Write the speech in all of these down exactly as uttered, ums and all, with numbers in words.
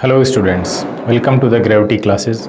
Hello students, welcome to the gravity classes.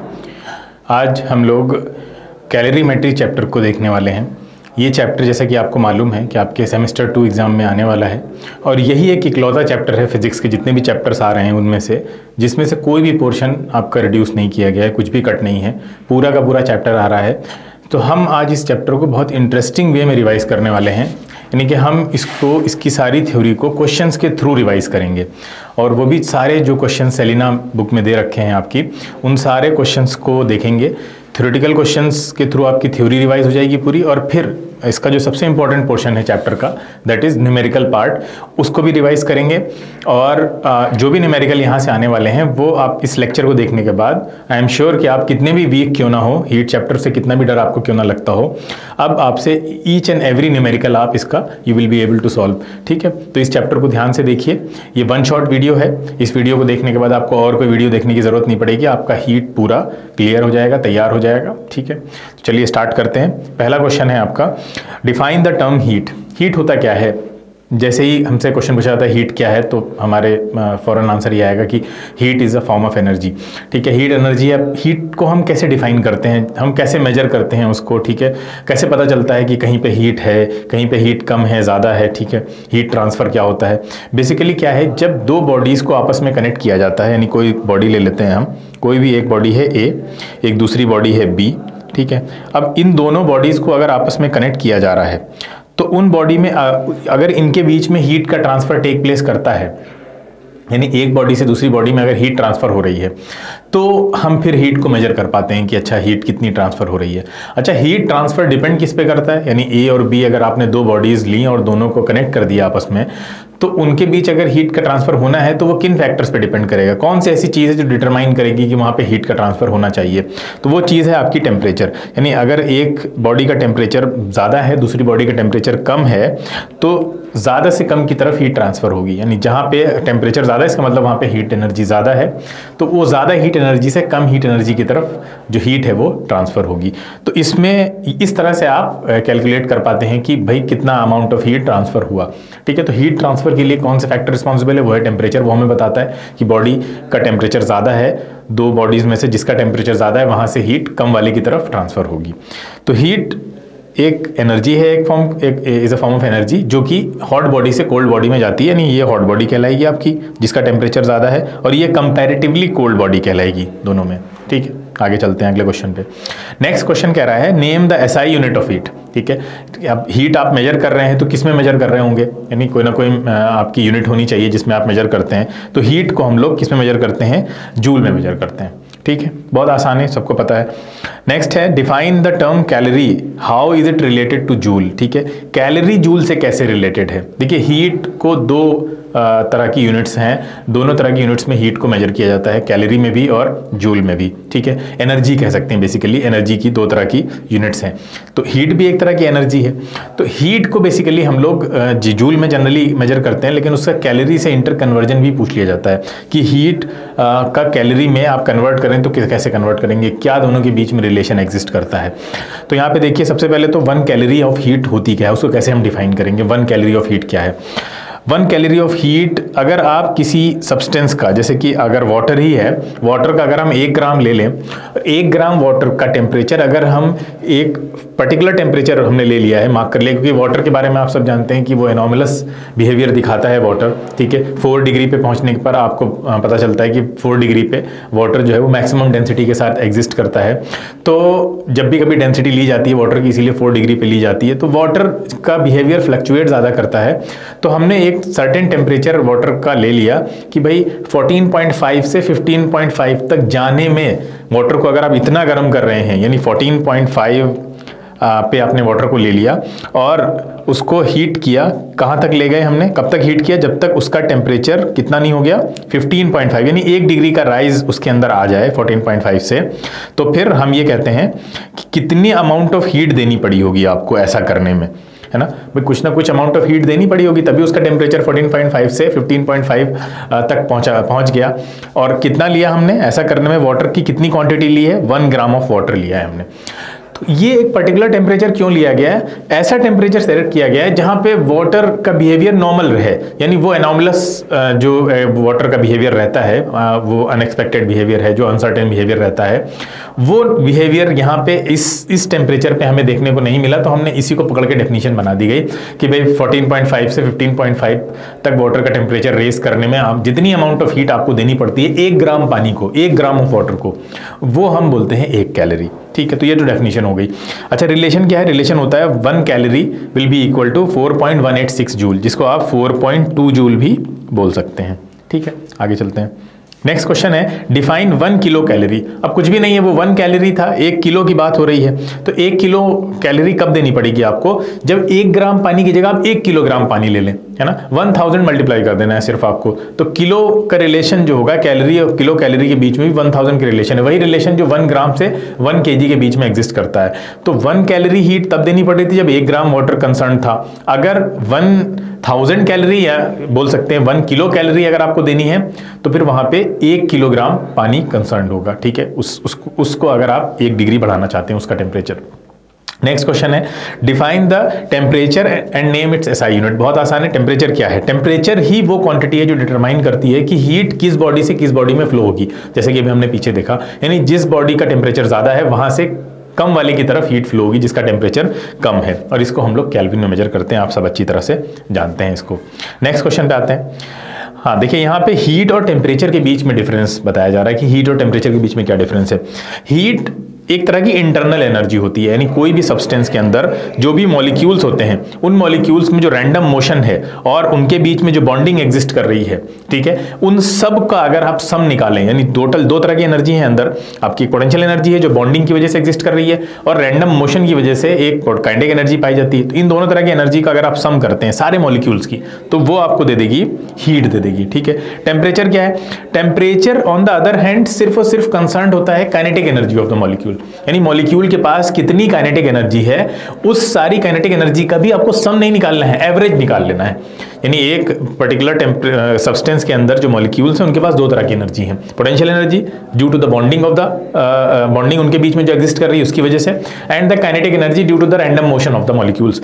आज हम लोग कैलोरीमेट्री चैप्टर को देखने वाले हैं। ये चैप्टर जैसा कि आपको मालूम है कि आपके सेमेस्टर टू एग्ज़ाम में आने वाला है और यही एक इकलौता चैप्टर है फिज़िक्स के जितने भी चैप्टर्स आ रहे हैं उनमें से जिसमें से कोई भी पोर्शन आपका रिड्यूस नहीं किया गया है, कुछ भी कट नहीं है, पूरा का पूरा चैप्टर आ रहा है। तो हम आज इस चैप्टर को बहुत इंटरेस्टिंग वे में रिवाइज करने वाले हैं, यानी कि हम इसको इसकी सारी थ्योरी को क्वेश्चंस के थ्रू रिवाइज करेंगे और वो भी सारे जो क्वेश्चन सेलिना बुक में दे रखे हैं आपकी, उन सारे क्वेश्चंस को देखेंगे। थ्योरेटिकल क्वेश्चंस के थ्रू आपकी थ्योरी रिवाइज हो जाएगी पूरी, और फिर इसका जो सबसे इंपॉर्टेंट पोर्शन है चैप्टर का, दैट इज़ न्यूमेरिकल पार्ट, उसको भी रिवाइज करेंगे। और जो भी न्यूमेरिकल यहाँ से आने वाले हैं वो आप इस लेक्चर को देखने के बाद आई एम श्योर कि आप कितने भी वीक क्यों ना हो, हीट चैप्टर से कितना भी डर आपको क्यों ना लगता हो, अब आपसे ईच एंड एवरी न्यूमेरिकल आप इसका you will be able to solve. ठीक है, तो इस चैप्टर को ध्यान से देखिए। ये वन शॉट वीडियो है, इस वीडियो को देखने के बाद आपको और कोई वीडियो देखने की ज़रूरत नहीं पड़ेगी, आपका हीट पूरा क्लियर हो जाएगा, तैयार हो जाएगा। ठीक है, चलिए स्टार्ट करते हैं। पहला क्वेश्चन है आपका, define the term heat. Heat होता क्या है? जैसे ही हमसे क्वेश्चन पूछा जाता है हीट क्या है, तो हमारे फौरन आंसर ये आएगा कि heat is a form of energy. ठीक है, हीट एनर्जी है। हीट को हम कैसे डिफाइन करते हैं, हम कैसे मेजर करते हैं उसको? ठीक है, कैसे पता चलता है कि कहीं पे हीट है, कहीं पे हीट कम है, ज़्यादा है? ठीक है, हीट ट्रांसफ़र क्या होता है? बेसिकली क्या है, जब दो बॉडीज़ को आपस में कनेक्ट किया जाता है, यानी कोई बॉडी ले लेते हैं हम, कोई भी एक बॉडी है ए, एक दूसरी बॉडी है बी। ठीक है, अब इन दोनों बॉडीज़ को अगर आपस में कनेक्ट किया जा रहा है तो उन बॉडी में अगर इनके बीच में हीट का ट्रांसफ़र टेक प्लेस करता है, यानी एक बॉडी से दूसरी बॉडी में अगर हीट ट्रांसफ़र हो रही है, तो हम फिर हीट को मेजर कर पाते हैं कि अच्छा हीट कितनी ट्रांसफ़र हो रही है। अच्छा, हीट ट्रांसफ़र डिपेंड किस पे करता है? यानी ए और बी अगर आपने दो बॉडीज़ ली और दोनों को कनेक्ट कर दिया आपस में, तो उनके बीच अगर हीट का ट्रांसफ़र होना है तो वो किन फैक्टर्स पे डिपेंड करेगा? कौन सी ऐसी चीज़ है जो डिटरमाइन करेगी कि वहाँ पे हीट का ट्रांसफ़र होना चाहिए? तो वो चीज़ है आपकी टेम्परेचर। यानी अगर एक बॉडी का टेम्परेचर ज़्यादा है, दूसरी बॉडी का टेम्परेचर कम है, तो ज़्यादा से कम की तरफ हीट ट्रांसफ़र होगी। यानी जहाँ पे टेम्परेचर ज़्यादा है इसका मतलब वहाँ पे हीट एनर्जी ज़्यादा है, तो वो ज़्यादा हीट एनर्जी से कम हीट एनर्जी की तरफ जो हीट है वो ट्रांसफ़र होगी। तो इसमें इस तरह से आप कैलकुलेट कर पाते हैं कि भाई कितना अमाउंट ऑफ हीट ट्रांसफ़र हुआ। ठीक है, तो हीट ट्रांसफ़र के लिए कौन सा फैक्टर रिस्पॉन्सिबल है? वो है टेम्परेचर। वो हमें बताता है कि बॉडी का टेम्परेचर ज़्यादा है, दो बॉडीज़ में से जिसका टेम्परेचर ज़्यादा है वहाँ से हीट कम वाले की तरफ ट्रांसफ़र होगी। तो हीट एक एनर्जी है, एक फॉर्म एक is a form of energy जो कि हॉट बॉडी से कोल्ड बॉडी में जाती है। यानी ये हॉट बॉडी कहलाएगी आपकी जिसका टेम्परेचर ज़्यादा है, और ये कंपैरेटिवली कोल्ड बॉडी कहलाएगी दोनों में। ठीक है, आगे चलते हैं अगले क्वेश्चन पे। नेक्स्ट क्वेश्चन कह रहा है, name the SI unit of heat. ठीक है, अब हीट आप मेजर कर रहे हैं तो किस में मेजर कर रहे होंगे? यानी कोई ना कोई आपकी यूनिट होनी चाहिए जिसमें आप मेजर करते हैं। तो हीट को हम लोग किस में मेजर करते हैं? जूल में मेजर करते हैं। ठीक है, बहुत आसान है, सबको पता है। नेक्स्ट है, define the term calorie, how is it related to joule. ठीक है, कैलोरी जूल से कैसे रिलेटेड है? देखिए, हीट को दो तरह की यूनिट्स हैं, दोनों तरह की यूनिट्स में हीट को मेजर किया जाता है, कैलोरी में भी और जूल में भी। ठीक है, एनर्जी कह सकते हैं, बेसिकली एनर्जी की दो तरह की यूनिट्स हैं, तो हीट भी एक तरह की एनर्जी है। तो हीट को बेसिकली हम लोग जूल में जनरली मेजर करते हैं, लेकिन उसका कैलोरी से इंटर कन्वर्जन भी पूछ लिया जाता है कि हीट का कैलोरी में आप कन्वर्ट करें तो कैसे कन्वर्ट करेंगे, क्या दोनों के बीच में रिलेशन एग्जिस्ट करता है। तो यहाँ पे देखिए, सबसे पहले तो वन कैलोरी ऑफ हीट होती क्या है, उसको कैसे हम डिफाइन करेंगे? वन कैलोरी ऑफ हीट क्या है? वन कैलोरी ऑफ हीट, अगर आप किसी सब्सटेंस का, जैसे कि अगर वाटर ही है, वाटर का अगर हम एक ग्राम ले लें, एक ग्राम वाटर का टेम्परेचर अगर हम एक पर्टिकुलर टेम्परेचर हमने ले लिया है, मार्क कर लिया, क्योंकि वाटर के बारे में आप सब जानते हैं कि वो एनॉमलस बिहेवियर दिखाता है वाटर। ठीक है, फोर डिग्री पे पहुंचने पर आपको पता चलता है कि फोर डिग्री पे वाटर जो है वो मैक्सिमम डेंसिटी के साथ एग्जिस्ट करता है। तो जब भी कभी डेंसिटी ली जाती है वाटर की, इसीलिए फोर डिग्री पे ली जाती है, तो वाटर का बिहेवियर फ्लक्चुएट ज़्यादा करता है। तो हमने एक सर्टेन टेम्परेचर वाटर का ले लिया कि भाई फोर्टीन पॉइंट फाइव से फिफ्टीन पॉइंट फाइव तक जाने में वाटर को अगर आप इतना गर्म कर रहे हैं, यानी फोर्टीन पॉइंट फाइव पे आपने वाटर को ले लिया और उसको हीट किया, कहाँ तक ले गए हमने, कब तक हीट किया? जब तक उसका टेम्परेचर कितना नहीं हो गया, फिफ्टीन पॉइंट फाइव, यानी एक डिग्री का राइज उसके अंदर आ जाए फोर्टीन पॉइंट फाइव से। तो फिर हम ये कहते हैं कि कितनी अमाउंट ऑफ हीट देनी पड़ी होगी आपको ऐसा करने में, है ना भाई, कुछ ना कुछ अमाउंट ऑफ हीट देनी पड़ी होगी, तभी उसका टेम्परेचर फोर्टीन पॉइंट फाइव से फिफ्टीन पॉइंट फाइव तक पहुंचा पहुंच गया। और कितना लिया हमने ऐसा करने में? वाटर की कितनी क्वांटिटी ली है? वन ग्राम ऑफ वाटर लिया है हमने। तो ये एक पर्टिकुलर टेम्परेचर क्यों लिया गया है, ऐसा टेम्परेचर सेलेक्ट किया गया है जहां पे वाटर का बिहेवियर नॉर्मल रहे, यानी वो एनॉमलस जो वाटर का बिहेवियर रहता है, वो अनएक्सपेक्टेड बिहेवियर है, जो अनसर्टेन बिहेवियर रहता है, वो बिहेवियर यहाँ पे इस इस टेम्परेचर पे हमें देखने को नहीं मिला। तो हमने इसी को पकड़ के डेफिनेशन बना दी गई कि भाई फोर्टीन पॉइंट फाइव से फिफ्टीन पॉइंट फाइव तक वाटर का टेम्परेचर रेस करने में आप जितनी अमाउंट ऑफ हीट आपको देनी पड़ती है एक ग्राम पानी को, एक ग्राम ऑफ वाटर को, वो हम बोलते हैं एक कैलोरी। ठीक है, तो ये तो डेफिनेशन हो गई। अच्छा, रिलेशन क्या है? रिलेशन होता है one calorie will be equal to four point one eight six joule, जिसको आप फोर पॉइंट टू जूल भी बोल सकते हैं। ठीक है, आगे चलते हैं। नेक्स्ट क्वेश्चन है डिफाइन वन किलो कैलोरी। अब कुछ भी नहीं है, वो वन कैलोरी था, एक किलो की बात हो रही है। तो एक किलो कैलोरी कब देनी पड़ेगी आपको? जब एक ग्राम पानी की जगह आप एक किलोग्राम पानी ले लें, है ना, वन थाउजेंड मल्टीप्लाई कर देना है सिर्फ आपको। तो किलो का रिलेशन जो होगा कैलोरी और किलो कैलोरी के बीच में भी वन थाउजेंड का रिलेशन है, वही रिलेशन जो वन ग्राम से वन केजी के बीच में एग्जिस्ट करता है। तो वन कैलोरी हीट तब देनी पड़ी थी जब एक ग्राम वाटर कंसर्न था। अगर वन थाउजेंड कैलोरी या बोल सकते हैं वन किलो कैलोरी अगर आपको देनी है तो फिर वहां पे एक किलोग्राम पानी कंसर्न होगा। ठीक है, उस उसको उसको अगर आप एक डिग्री बढ़ाना चाहते हैं उसका टेम्परेचर। नेक्स्ट क्वेश्चन है define the temperature and name its SI unit. बहुत आसान है। टेम्परेचर क्या है? टेम्परेचर ही वो क्वांटिटी है जो डिटरमाइन करती है कि हीट किस बॉडी से किस बॉडी में फ्लो होगी। जैसे कि अभी हमने पीछे देखा, यानी जिस बॉडी का टेम्परेचर ज्यादा है वहां से कम वाले की तरफ हीट फ्लो होगी जिसका टेम्परेचर कम है, और इसको हम लोग केल्विन में मेजर करते हैं। आप सब अच्छी तरह से जानते हैं इसको। नेक्स्ट क्वेश्चन पे आते हैं। हाँ, देखिए यहाँ पे हीट और टेम्परेचर के बीच में डिफरेंस बताया जा रहा है कि हीट और टेम्परेचर के बीच में क्या डिफरेंस है। हीट एक तरह की इंटरनल एनर्जी होती है, यानी कोई भी सब्सटेंस के अंदर जो भी मॉलिक्यूल्स होते हैं उन मॉलिक्यूल्स में जो रैंडम मोशन है और उनके बीच में जो बॉन्डिंग एग्जिस्ट कर रही है, ठीक है, उन सब का अगर आप सम निकालें, यानी टोटल दो तरह की एनर्जी है अंदर। आपकी पोटेंशियल एनर्जी है जो बॉन्डिंग की वजह से एग्जिस्ट कर रही है, और रैंडम मोशन की वजह से एक काइनेटिक एनर्जी पाई जाती है। तो इन दोनों तरह की एनर्जी का अगर आप सम करते हैं सारे मॉलिक्यूल्स की, तो वो आपको दे देगी हीट दे देगी। ठीक है, टेम्परेचर क्या है? Temperature on the other hand सिर्फ और सिर्फ कंसर्न होता है kinetic energy of the molecule, यानी मॉलिक्यूल के पास कितनी काइनेटिक एनर्जी है उस सारी काइनेटिक एनर्जी का भी आपको सम नहीं निकालना है, एवरेज निकाल लेना है। यानी एक पर्टिकुलर सब्सटेंस के अंदर जो मॉलिक्यूल्स हैं उनके पास दो तरह की एनर्जी है, potential energy due to the bonding of the bonding उनके बीच में जो एग्जिस्ट कर रही है उसकी वजह से, and the kinetic energy due to the random motion of the molecules.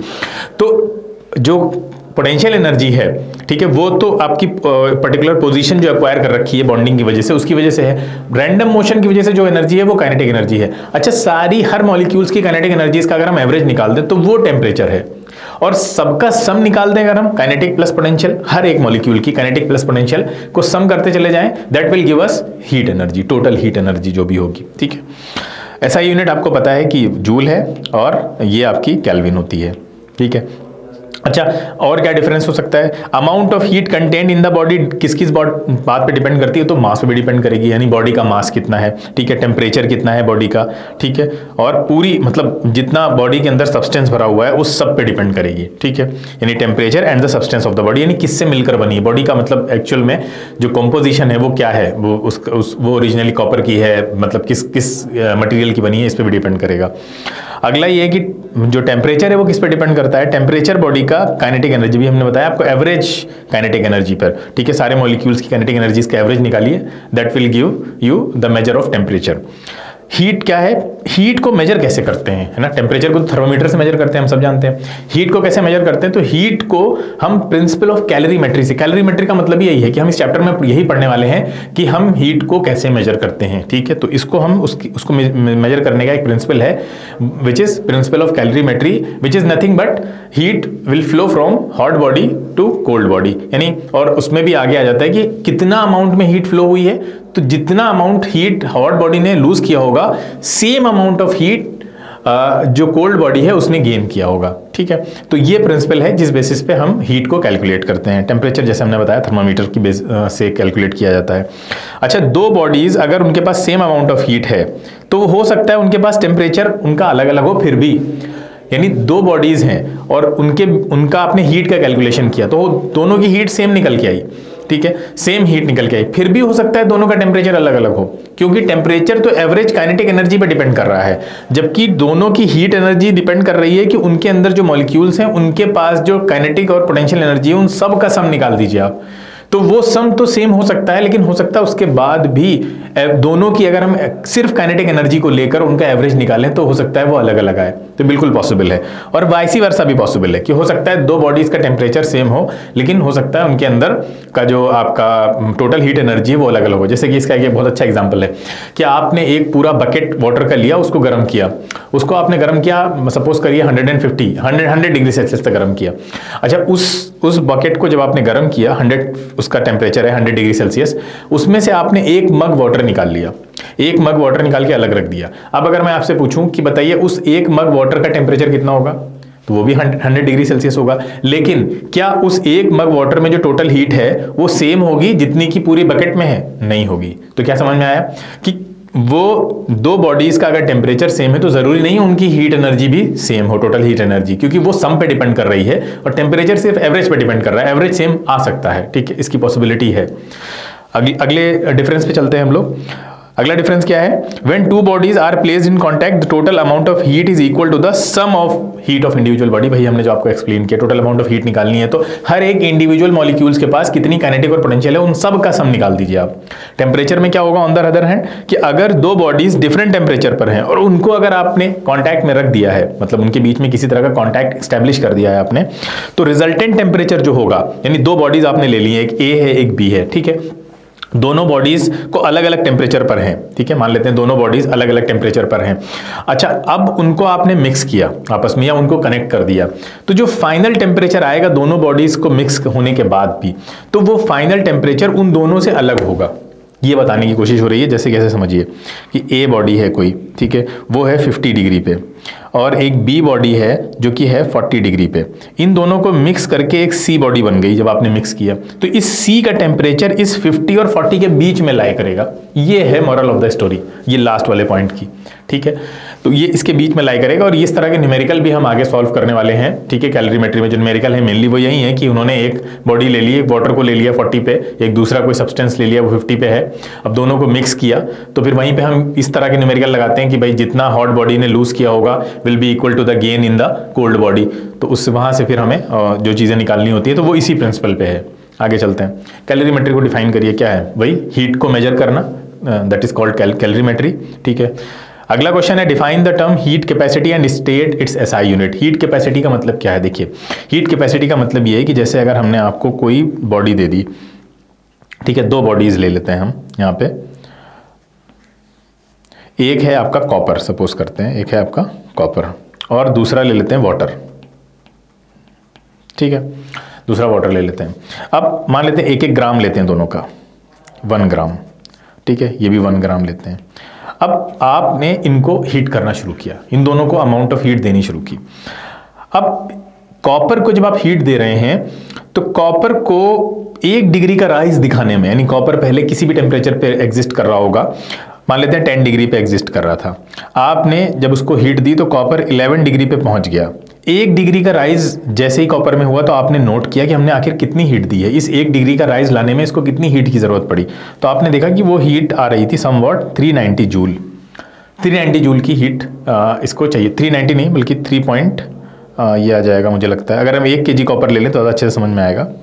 तो जो पोटेंशियल एनर्जी है, ठीक है, वो तो आपकी पर्टिकुलर पोजीशन जो एक्वायर कर रखी है बॉन्डिंग की वजह से उसकी वजह से है। रैंडम मोशन की वजह से जो एनर्जी है वो काइनेटिक एनर्जी है। अच्छा, सारी हर मॉलिक्यूल्स की काइनेटिक एनर्जीज का अगर हम एवरेज निकाल दें तो वो टेम्परेचर है, और सबका सम निकाल दें अगर हम काइनेटिक प्लस पोटेंशियल, हर एक मॉलिक्यूल की काइनेटिक प्लस पोटेंशियल को सम करते चले जाएं, that will give us heat energy, total heat energy जो भी होगी। ठीक है, ऐसा यूनिट आपको पता है कि जूल है और ये आपकी केल्विन होती है। ठीक है, अच्छा, और क्या डिफरेंस हो सकता है? Amount of heat content in the body किस किस बात पे डिपेंड करती है? तो मास पे भी डिपेंड करेगी, यानी बॉडी का मास कितना है, ठीक है, टेम्परेचर कितना है बॉडी का, ठीक है, और पूरी मतलब जितना बॉडी के अंदर सब्सटेंस भरा हुआ है उस सब पे डिपेंड करेगी। ठीक है, यानी temperature and the substance of the body, यानी किससे मिलकर बनी है बॉडी का, मतलब एक्चुअल में जो कॉम्पोजिशन है वो क्या है, वो उस, उस वो ओरिजिनली कॉपर की है, मतलब किस किस मटेरियल की बनी है, इस पे भी डिपेंड करेगा। अगला ये है कि जो टेम्परेचर है वो किस पे डिपेंड करता है? टेम्परेचर बॉडी का काइनेटिक एनर्जी भी हमने बताया आपको, एवरेज काइनेटिक एनर्जी पर। ठीक है, सारे मॉलिक्यूल्स की काइनेटिक एनर्जीज का एवरेज निकालिए, that will give you the measure of temperature. Heat क्या है? हीट को मेजर कैसे करते हैं, है ना, टेम्परेचर को तो थर्मोमीटर से मेजर करते हैं, हम सब जानते हैं। हीट को कैसे मेजर करते हैं? तो हीट को हम प्रिंसिपल ऑफ कैलोरीमेट्री से, कैलोरीमेट्री का मतलब यही है कि हम इस चैप्टर में यही पढ़ने वाले हैं कि हम हीट को कैसे मेजर करते हैं। ठीक है, तो इसको हम उसकी उसको मेजर करने का एक प्रिंसिपल है which is principle of calorimetry, which is nothing but heat will flow from hot body to cold body, यानी और उसमें भी आगे आ जाता है कि कितना अमाउंट में हीट फ्लो हुई है, तो जितना अमाउंट हीट हॉट बॉडी ने लूज किया होगा सेम अमाउंट ऑफ हीट जो कोल्ड बॉडी है उसने गेन किया होगा। ठीक है, तो ये प्रिंसिपल है जिस बेसिस पे हम हीट को कैलकुलेट करते हैं। टेम्परेचर जैसे हमने बताया थर्मामीटर की बेस से कैलकुलेट किया जाता है। अच्छा, दो बॉडीज अगर उनके पास सेम अमाउंट ऑफ हीट है तो हो सकता है उनके पास टेम्परेचर उनका अलग अलग हो, फिर भी यानी दो बॉडीज हैं और उनके उनका आपने हीट का कैलकुलेशन किया तो दोनों की हीट सेम निकल के आई। ठीक है, सेम हीट निकल के आई, फिर भी हो सकता है दोनों का टेम्परेचर अलग अलग हो, क्योंकि टेम्परेचर तो एवरेज काइनेटिक एनर्जी पे डिपेंड कर रहा है, जबकि दोनों की हीट एनर्जी डिपेंड कर रही है कि उनके अंदर जो मॉलिक्यूल्स हैं उनके पास जो काइनेटिक और पोटेंशियल एनर्जी है उन सब का सम निकाल दीजिए आप। तो वो सम तो सेम हो सकता है, लेकिन हो सकता है उसके बाद भी दोनों की अगर हम सिर्फ काइनेटिक एनर्जी को लेकर उनका एवरेज निकालें तो हो सकता है वो अलग अलग आए। तो बिल्कुल पॉसिबल है, और वाइसी वर्सा भी पॉसिबल है कि हो सकता है दो बॉडीज का टेम्परेचर सेम हो, लेकिन हो सकता है उनके अंदर का जो आपका टोटल हीट एनर्जी है वो अलग अलग हो। जैसे कि इसका एक बहुत अच्छा एग्जांपल है कि आपने एक पूरा बकेट वाटर का लिया, उसको गर्म किया, उसको आपने गर्म किया सपोज करिए hundred fifty hundred hundred degree Celsius तक गर्म किया। अच्छा, उस उस बकेट को जब आपने गर्म किया, हंड्रेड उसका टेम्परेचर है हंड्रेड डिग्री सेल्सियस, उसमें से आपने एक मग वाटर निकाल लिया, एक मग वाटर निकाल के अलग रख दिया। अब अगर मैं आपसे पूछूं कि बताइए उस एक मग वाटर का टेम्परेचर कितना होगा, तो वो भी हंड्रेड डिग्री सेल्सियस होगा। लेकिन क्या उस एक मग वाटर में जो टोटल हीट है वो सेम होगी जितनी की पूरी बकेट में है? नहीं होगी। तो क्या समझ में आया कि वो दो बॉडीज का अगर टेम्परेचर सेम है तो जरूरी नहीं है उनकी हीट एनर्जी भी सेम हो, टोटल हीट एनर्जी, क्योंकि वो सम पे डिपेंड कर रही है और टेम्परेचर सिर्फ एवरेज पे डिपेंड कर रहा है। एवरेज सेम आ सकता है, ठीक है, इसकी पॉसिबिलिटी है। अगले अगले डिफरेंस पे चलते हैं हम लोग। अगला डिफरेंस क्या है? When two bodies are placed in contact the total amount of heat is equal to the sum of heat of individual body. भाई हमने जो आपको एक्सप्लेन किया, टोटल अमाउंट ऑफ हीट निकालनी है तो हर एक इंडिविजुअल मॉलिक्यूल्स के पास कितनी काइनेटिक और पोटेंशियल है उन सब का सम निकाल दीजिए आप। टेम्परेचर में क्या होगा ऑन द अदर हैंड कि अगर दो बॉडीज डिफरेंट टेम्परेचर पर हैं और उनको अगर आपने कॉन्टैक्ट में रख दिया है, मतलब उनके बीच में किसी तरह का कॉन्टैक्ट एस्टेब्लिश कर दिया है आपने, तो रिजल्टेंट टेम्परेचर जो होगा, यानी दो बॉडीज आपने ले ली है, एक ए है एक बी है, ठीक है, दोनों बॉडीज को अलग अलग टेम्परेचर पर हैं, ठीक है, मान लेते हैं दोनों बॉडीज अलग अलग टेम्परेचर पर हैं। अच्छा, अब उनको आपने मिक्स किया आपस में या उनको कनेक्ट कर दिया, तो जो फाइनल टेम्परेचर आएगा दोनों बॉडीज को मिक्स होने के बाद भी, तो वो फाइनल टेम्परेचर उन दोनों से अलग होगा। ये बताने की कोशिश हो रही है। जैसे कैसे समझिए कि ए बॉडी है कोई, ठीक है, वो है फिफ्टी डिग्री पे, और एक बी बॉडी है जो कि है फोर्टी डिग्री पे। इन दोनों को मिक्स करके एक सी बॉडी बन गई। जब आपने मिक्स किया तो इस सी का टेम्परेचर इस फिफ्टी और फोर्टी के बीच में लाई करेगा। ये है मॉरल ऑफ द स्टोरी, ये लास्ट वाले पॉइंट की, ठीक है। तो ये इसके बीच में लाई करेगा, और इस तरह के न्यूमेरिकल भी हम आगे सॉल्व करने वाले हैं, ठीक है। कैलोरीमेट्री में जो न्यूमेरिकल है मेनली वो यही है कि उन्होंने एक बॉडी ले ली, एक वाटर को ले लिया फोर्टी पे, एक दूसरा कोई सब्सटेंस ले लिया वो फिफ्टी पे है, अब दोनों को मिक्स किया, तो फिर वहीं पे हम इस तरह के न्यूमेरिकल लगाते हैं कि भाई जितना हॉट बॉडी ने लूज किया होगा will be equal to the gain in the cold body. तो उससे वहां से फिर हमें जो चीजें निकालनी होती है तो वो इसी प्रिंसिपल पे है। आगे चलते हैं। कैलोरीमेट्री को डिफाइन करिए, क्या है? वही हीट को मेजर करना, दैट इज कॉल्ड कैलोरीमेट्री, ठीक है। अगला क्वेश्चन है define the term heat capacity and state its SI unit. Heat capacity का मतलब क्या है? देखिए, हीट कैपेसिटी का मतलब ये है कि जैसे अगर हमने आपको कोई बॉडी दे दी, ठीक है, दो बॉडीज ले लेते हैं हम यहाँ पे, एक है आपका कॉपर, सपोज करते हैं, एक है आपका कॉपर, और दूसरा ले लेते हैं वाटर, ठीक है, दूसरा वाटर ले लेते हैं। अब मान लेते हैं एक एक ग्राम लेते हैं दोनों का, वन ग्राम, ठीक है, ये भी वन ग्राम लेते हैं। अब आपने इनको हीट करना शुरू किया, इन दोनों को अमाउंट ऑफ हीट देनी शुरू की। अब कॉपर को जब आप हीट दे रहे हैं तो कॉपर को एक डिग्री का राइज दिखाने में, यानी कॉपर पहले किसी भी टेम्परेचर पे एग्जिस्ट कर रहा होगा, मान लेते हैं टेन डिग्री पे एग्जिस्ट कर रहा था, आपने जब उसको हीट दी तो कॉपर इलेवन डिग्री पे पहुंच गया। एक डिग्री का राइज जैसे ही कॉपर में हुआ तो आपने नोट किया कि हमने आखिर कितनी हीट दी है, इस एक डिग्री का राइज लाने में इसको कितनी हीट की जरूरत पड़ी। तो आपने देखा कि वो हीट आ रही थी somewhat three ninety joule, three ninety joule की हीट आ, इसको चाहिए, थ्री नाइंटी नहीं बल्कि थ्री पॉइंट ये आ जाएगा मुझे लगता है। अगर हम एक के जी कॉपर ले लें तो ज़्यादा अच्छे से समझ में आएगा।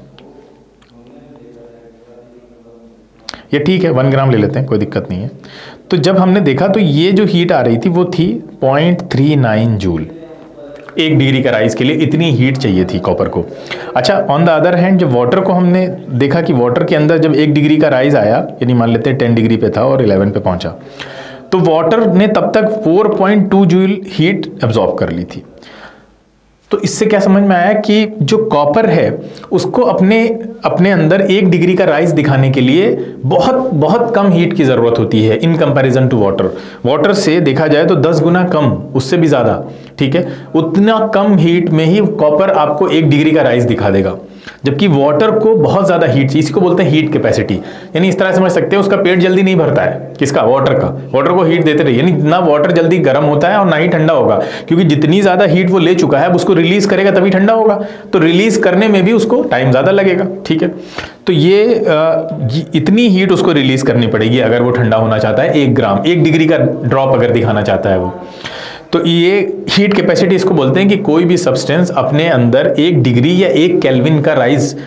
ये ठीक है, वन ग्राम ले लेते हैं, कोई दिक्कत नहीं है। तो जब हमने देखा तो ये जो हीट आ रही थी वो थी पॉइंट थ्री नाइन जूल, एक डिग्री का राइज के लिए इतनी हीट चाहिए थी कॉपर को। अच्छा, ऑन द अदर हैंड जब वाटर को हमने देखा कि वाटर के अंदर जब एक डिग्री का राइज आया, यानी मान लेते हैं टेन डिग्री पे था और इलेवन पे पहुंचा, तो वाटर ने तब तक four point two joule heat absorb कर ली थी। तो इससे क्या समझ में आया कि जो कॉपर है उसको अपने अपने अंदर एक डिग्री का राइज दिखाने के लिए बहुत बहुत कम हीट की जरूरत होती है in comparison to water. Water से देखा जाए तो दस गुना कम, उससे भी ज्यादा, ठीक है, उतना कम हीट में ही कॉपर आपको एक डिग्री का राइज दिखा देगा, जबकि वाटर को बहुत ज्यादा हीट चाहिए। इसी को बोलते हैं हीट कैपेसिटी। यानी इस तरह समझ सकते हैं उसका पेट जल्दी नहीं भरता है, किसका? वाटर का। वाटर को हीट देते रहिए, यानी ना वाटर जल्दी गर्म होता है और ना ही ठंडा होगा, क्योंकि जितनी ज्यादा हीट वो ले चुका है उसको रिलीज करेगा तभी ठंडा होगा, तो रिलीज करने में भी उसको टाइम ज्यादा लगेगा, ठीक है। तो ये, आ, ये इतनी हीट उसको रिलीज करनी पड़ेगी अगर वो ठंडा होना चाहता है, एक ग्राम, एक डिग्री का ड्रॉप अगर दिखाना चाहता है वो। तो ये हीट कैपेसिटी इसको बोलते हैं कि कोई भी सब्सटेंस अपने अंदर एक डिग्री या एक केल्विन का राइज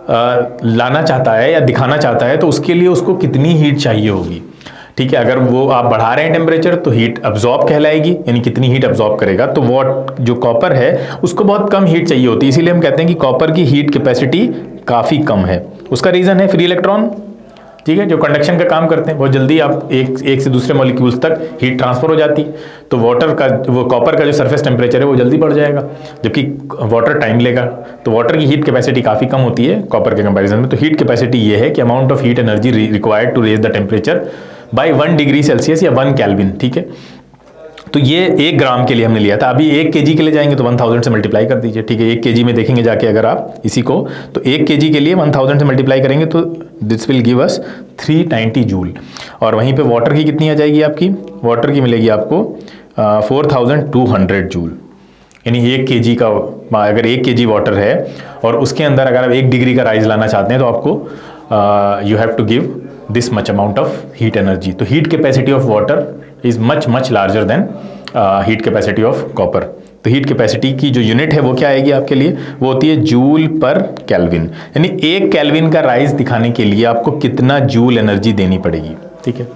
लाना चाहता है या दिखाना चाहता है तो उसके लिए उसको कितनी हीट चाहिए होगी। ठीक है, अगर वो आप बढ़ा रहे हैं टेम्परेचर तो हीट अब्जॉर्ब कहलाएगी, यानी कितनी हीट अब्जॉर्ब करेगा। तो वो जो कॉपर है उसको बहुत कम हीट चाहिए होती है, इसीलिए हम कहते हैं कि कॉपर की हीट कैपेसिटी काफ़ी कम है। उसका रीज़न है फ्री इलेक्ट्रॉन, ठीक है, जो कंडक्शन का काम करते हैं, बहुत जल्दी आप एक एक से दूसरे मॉलिक्यूल्स तक हीट ट्रांसफर हो जाती है। तो वाटर का वो कॉपर का जो सरफेस टेम्परेचर है वो जल्दी बढ़ जाएगा, जबकि वाटर टाइम लेगा। तो वाटर की हीट कैपेसिटी काफ़ी कम होती है कॉपर के कंपैरिजन में। तो हीट कैपेसिटी ये है कि amount of heat energy required to raise the temperature by one degree Celsius या वन केल्विन। ठीक है, तो ये एक ग्राम के लिए हमने लिया था। अभी एक केजी के लिए जाएंगे तो वन थाउजेंड से मल्टीप्लाई कर दीजिए। ठीक है, एक केजी में देखेंगे जाके अगर आप इसी को, तो एक केजी के लिए वन थाउजेंड से मल्टीप्लाई करेंगे तो this will give us three ninety joule. और वहीं पे वाटर की कितनी आ जाएगी आपकी, वाटर की मिलेगी आपको four thousand two hundred joule. यानी एक केजी का, अगर एक केजी वाटर है और उसके अंदर अगर आप एक डिग्री का राइज लाना चाहते हैं तो आपको you have to give this much amount of heat energy. तो heat capacity of water is much much larger than heat capacity of copper. तो हीट कैपेसिटी की जो यूनिट है वो क्या आएगी आपके लिए, वो होती है जूल पर केल्विन। यानी एक केल्विन का राइज दिखाने के लिए आपको कितना जूल एनर्जी देनी पड़ेगी। ठीक है,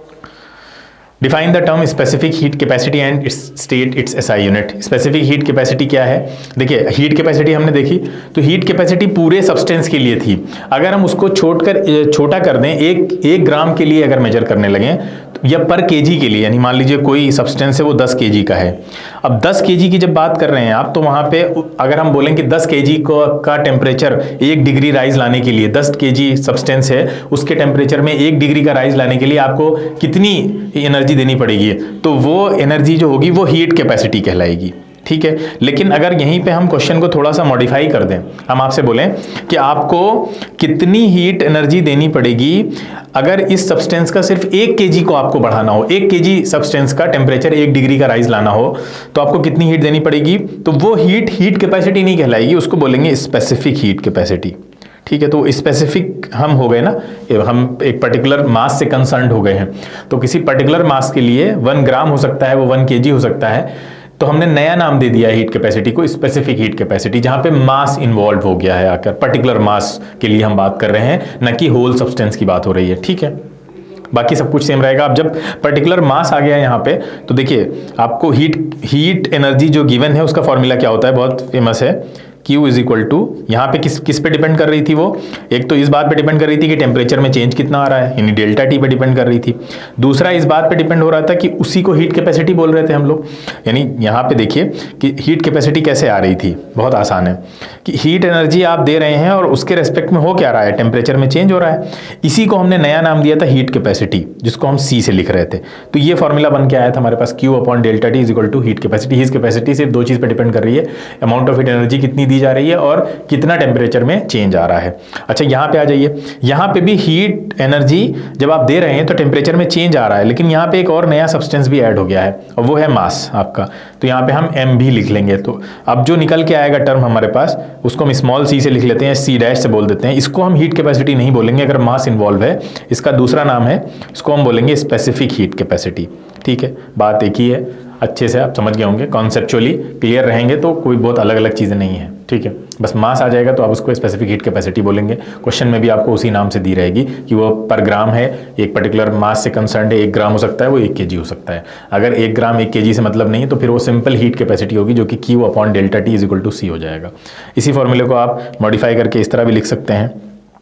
define the term specific heat capacity and state its SI unit. Specific heat capacity क्या है, देखिए हीट कैपेसिटी हमने देखी तो हीट कैपेसिटी पूरे सब्सटेंस के लिए थी। अगर हम उसको छोड़कर छोटा कर दें, एक एक ग्राम के लिए अगर मेजर करने लगे या पर केजी के लिए, यानी मान लीजिए कोई सब्सटेंस है वो दस केजी का है। अब दस केजी की जब बात कर रहे हैं आप, तो वहाँ पे अगर हम बोलें कि दस केजी को का टेम्परेचर एक डिग्री राइज लाने के लिए, दस केजी सब्सटेंस है उसके टेम्परेचर में एक डिग्री का राइज लाने के लिए आपको कितनी एनर्जी देनी पड़ेगी, तो वो एनर्जी जो होगी वो हीट कैपेसिटी कहलाएगी। ठीक है, लेकिन अगर यहीं पे हम क्वेश्चन को थोड़ा सा मॉडिफाई कर दें, हम आपसे बोलें कि आपको कितनी हीट एनर्जी देनी पड़ेगी अगर इस सब्सटेंस का सिर्फ एक केजी को आपको बढ़ाना हो, एक केजी सब्सटेंस का टेम्परेचर एक डिग्री का राइज लाना हो, तो आपको कितनी हीट देनी पड़ेगी। तो वो हीट हीट कैपेसिटी नहीं कहलाएगी, उसको बोलेंगे स्पेसिफिक हीट कैपेसिटी। ठीक है, तो स्पेसिफिक हम हो गए ना, हम एक पर्टिकुलर मास से कंसर्न्ड हो गए हैं। तो किसी पर्टिकुलर मास के लिए वन ग्राम हो सकता है, वो वन केजी हो सकता है, तो हमने नया नाम दे दिया हीट कैपेसिटी को स्पेसिफिक हीट कैपेसिटी, जहां पे मास इन्वॉल्व हो गया है आकर। पर्टिकुलर मास के लिए हम बात कर रहे हैं, न कि होल सब्सटेंस की बात हो रही है। ठीक है, बाकी सब कुछ सेम रहेगा। अब जब पर्टिकुलर मास आ गया यहाँ पे, तो देखिए आपको हीट हीट एनर्जी जो गिवन है उसका फॉर्मूला क्या होता है, बहुत फेमस है, Q इज इक्वल टू, यहाँ पे किस किस पे डिपेंड कर रही थी वो, एक तो इस बात पे डिपेंड कर रही थी कि टेम्परेचर में चेंज कितना आ रहा है, यानी डेल्टा टी पे डिपेंड कर रही थी। दूसरा इस बात पे डिपेंड हो रहा था कि उसी को हीट कैपेसिटी बोल रहे थे हम लोग। यानी यहाँ पे देखिए कि हीट कैपेसिटी कैसे आ रही थी, बहुत आसान है कि हीट एनर्जी आप दे रहे हैं और उसके रेस्पेक्ट में हो क्या रहा है, टेम्परेचर में चेंज हो रहा है। इसी को हमने नया नाम दिया था हीट कैपेसिटी, जिसको हम C से लिख रहे थे। तो ये फॉर्मूला बन के आया था हमारे पास, Q upon delta T is equal to heat capacity. Heat capacity सिर्फ दो चीज़ पे डिपेंड कर रही है, अमाउंट ऑफ हीट एनर्जी कितनी दी जा रही है और कितना टेम्परेचर में चेंज आ रहा है। अच्छा, यहाँ पे आ जाइए, यहाँ पे भी हीट एनर्जी जब आप दे रहे हैं तो टेम्परेचर में चेंज आ रहा है, लेकिन यहाँ पे एक और नया सब्सटेंस भी ऐड हो गया है और वो है मास आपका। तो यहाँ पे हम एम भी लिख लेंगे। तो अब जो निकल के आएगा टर्म हमारे पास, उसको हम स्मॉल सी से लिख लेते हैं, सी डैश से बोल देते हैं। इसको हम हीट कैपेसिटी नहीं बोलेंगे अगर मास इन्वॉल्व है, इसका दूसरा नाम है, इसको हम बोलेंगे स्पेसिफिक हीट कैपेसिटी। ठीक है, बात एक ही है, अच्छे से आप समझ गए होंगे, कॉन्सेप्चुअली क्लियर रहेंगे तो कोई बहुत अलग अलग चीज़ें नहीं है। ठीक है, बस मास आ जाएगा तो आप उसको स्पेसिफिक हीट कैपेसिटी बोलेंगे। क्वेश्चन में भी आपको उसी नाम से दी रहेगी कि वो पर ग्राम है, एक पर्टिकुलर मास से कंसर्न है, एक ग्राम हो सकता है, वो एक केजी हो सकता है। अगर एक ग्राम एक केजी से मतलब नहीं है तो फिर वो सिंपल हीट कैपेसिटी होगी, जो कि Q upon delta T is equal to C हो जाएगा। इसी फॉर्मूले को आप मॉडिफाई करके इस तरह भी लिख सकते हैं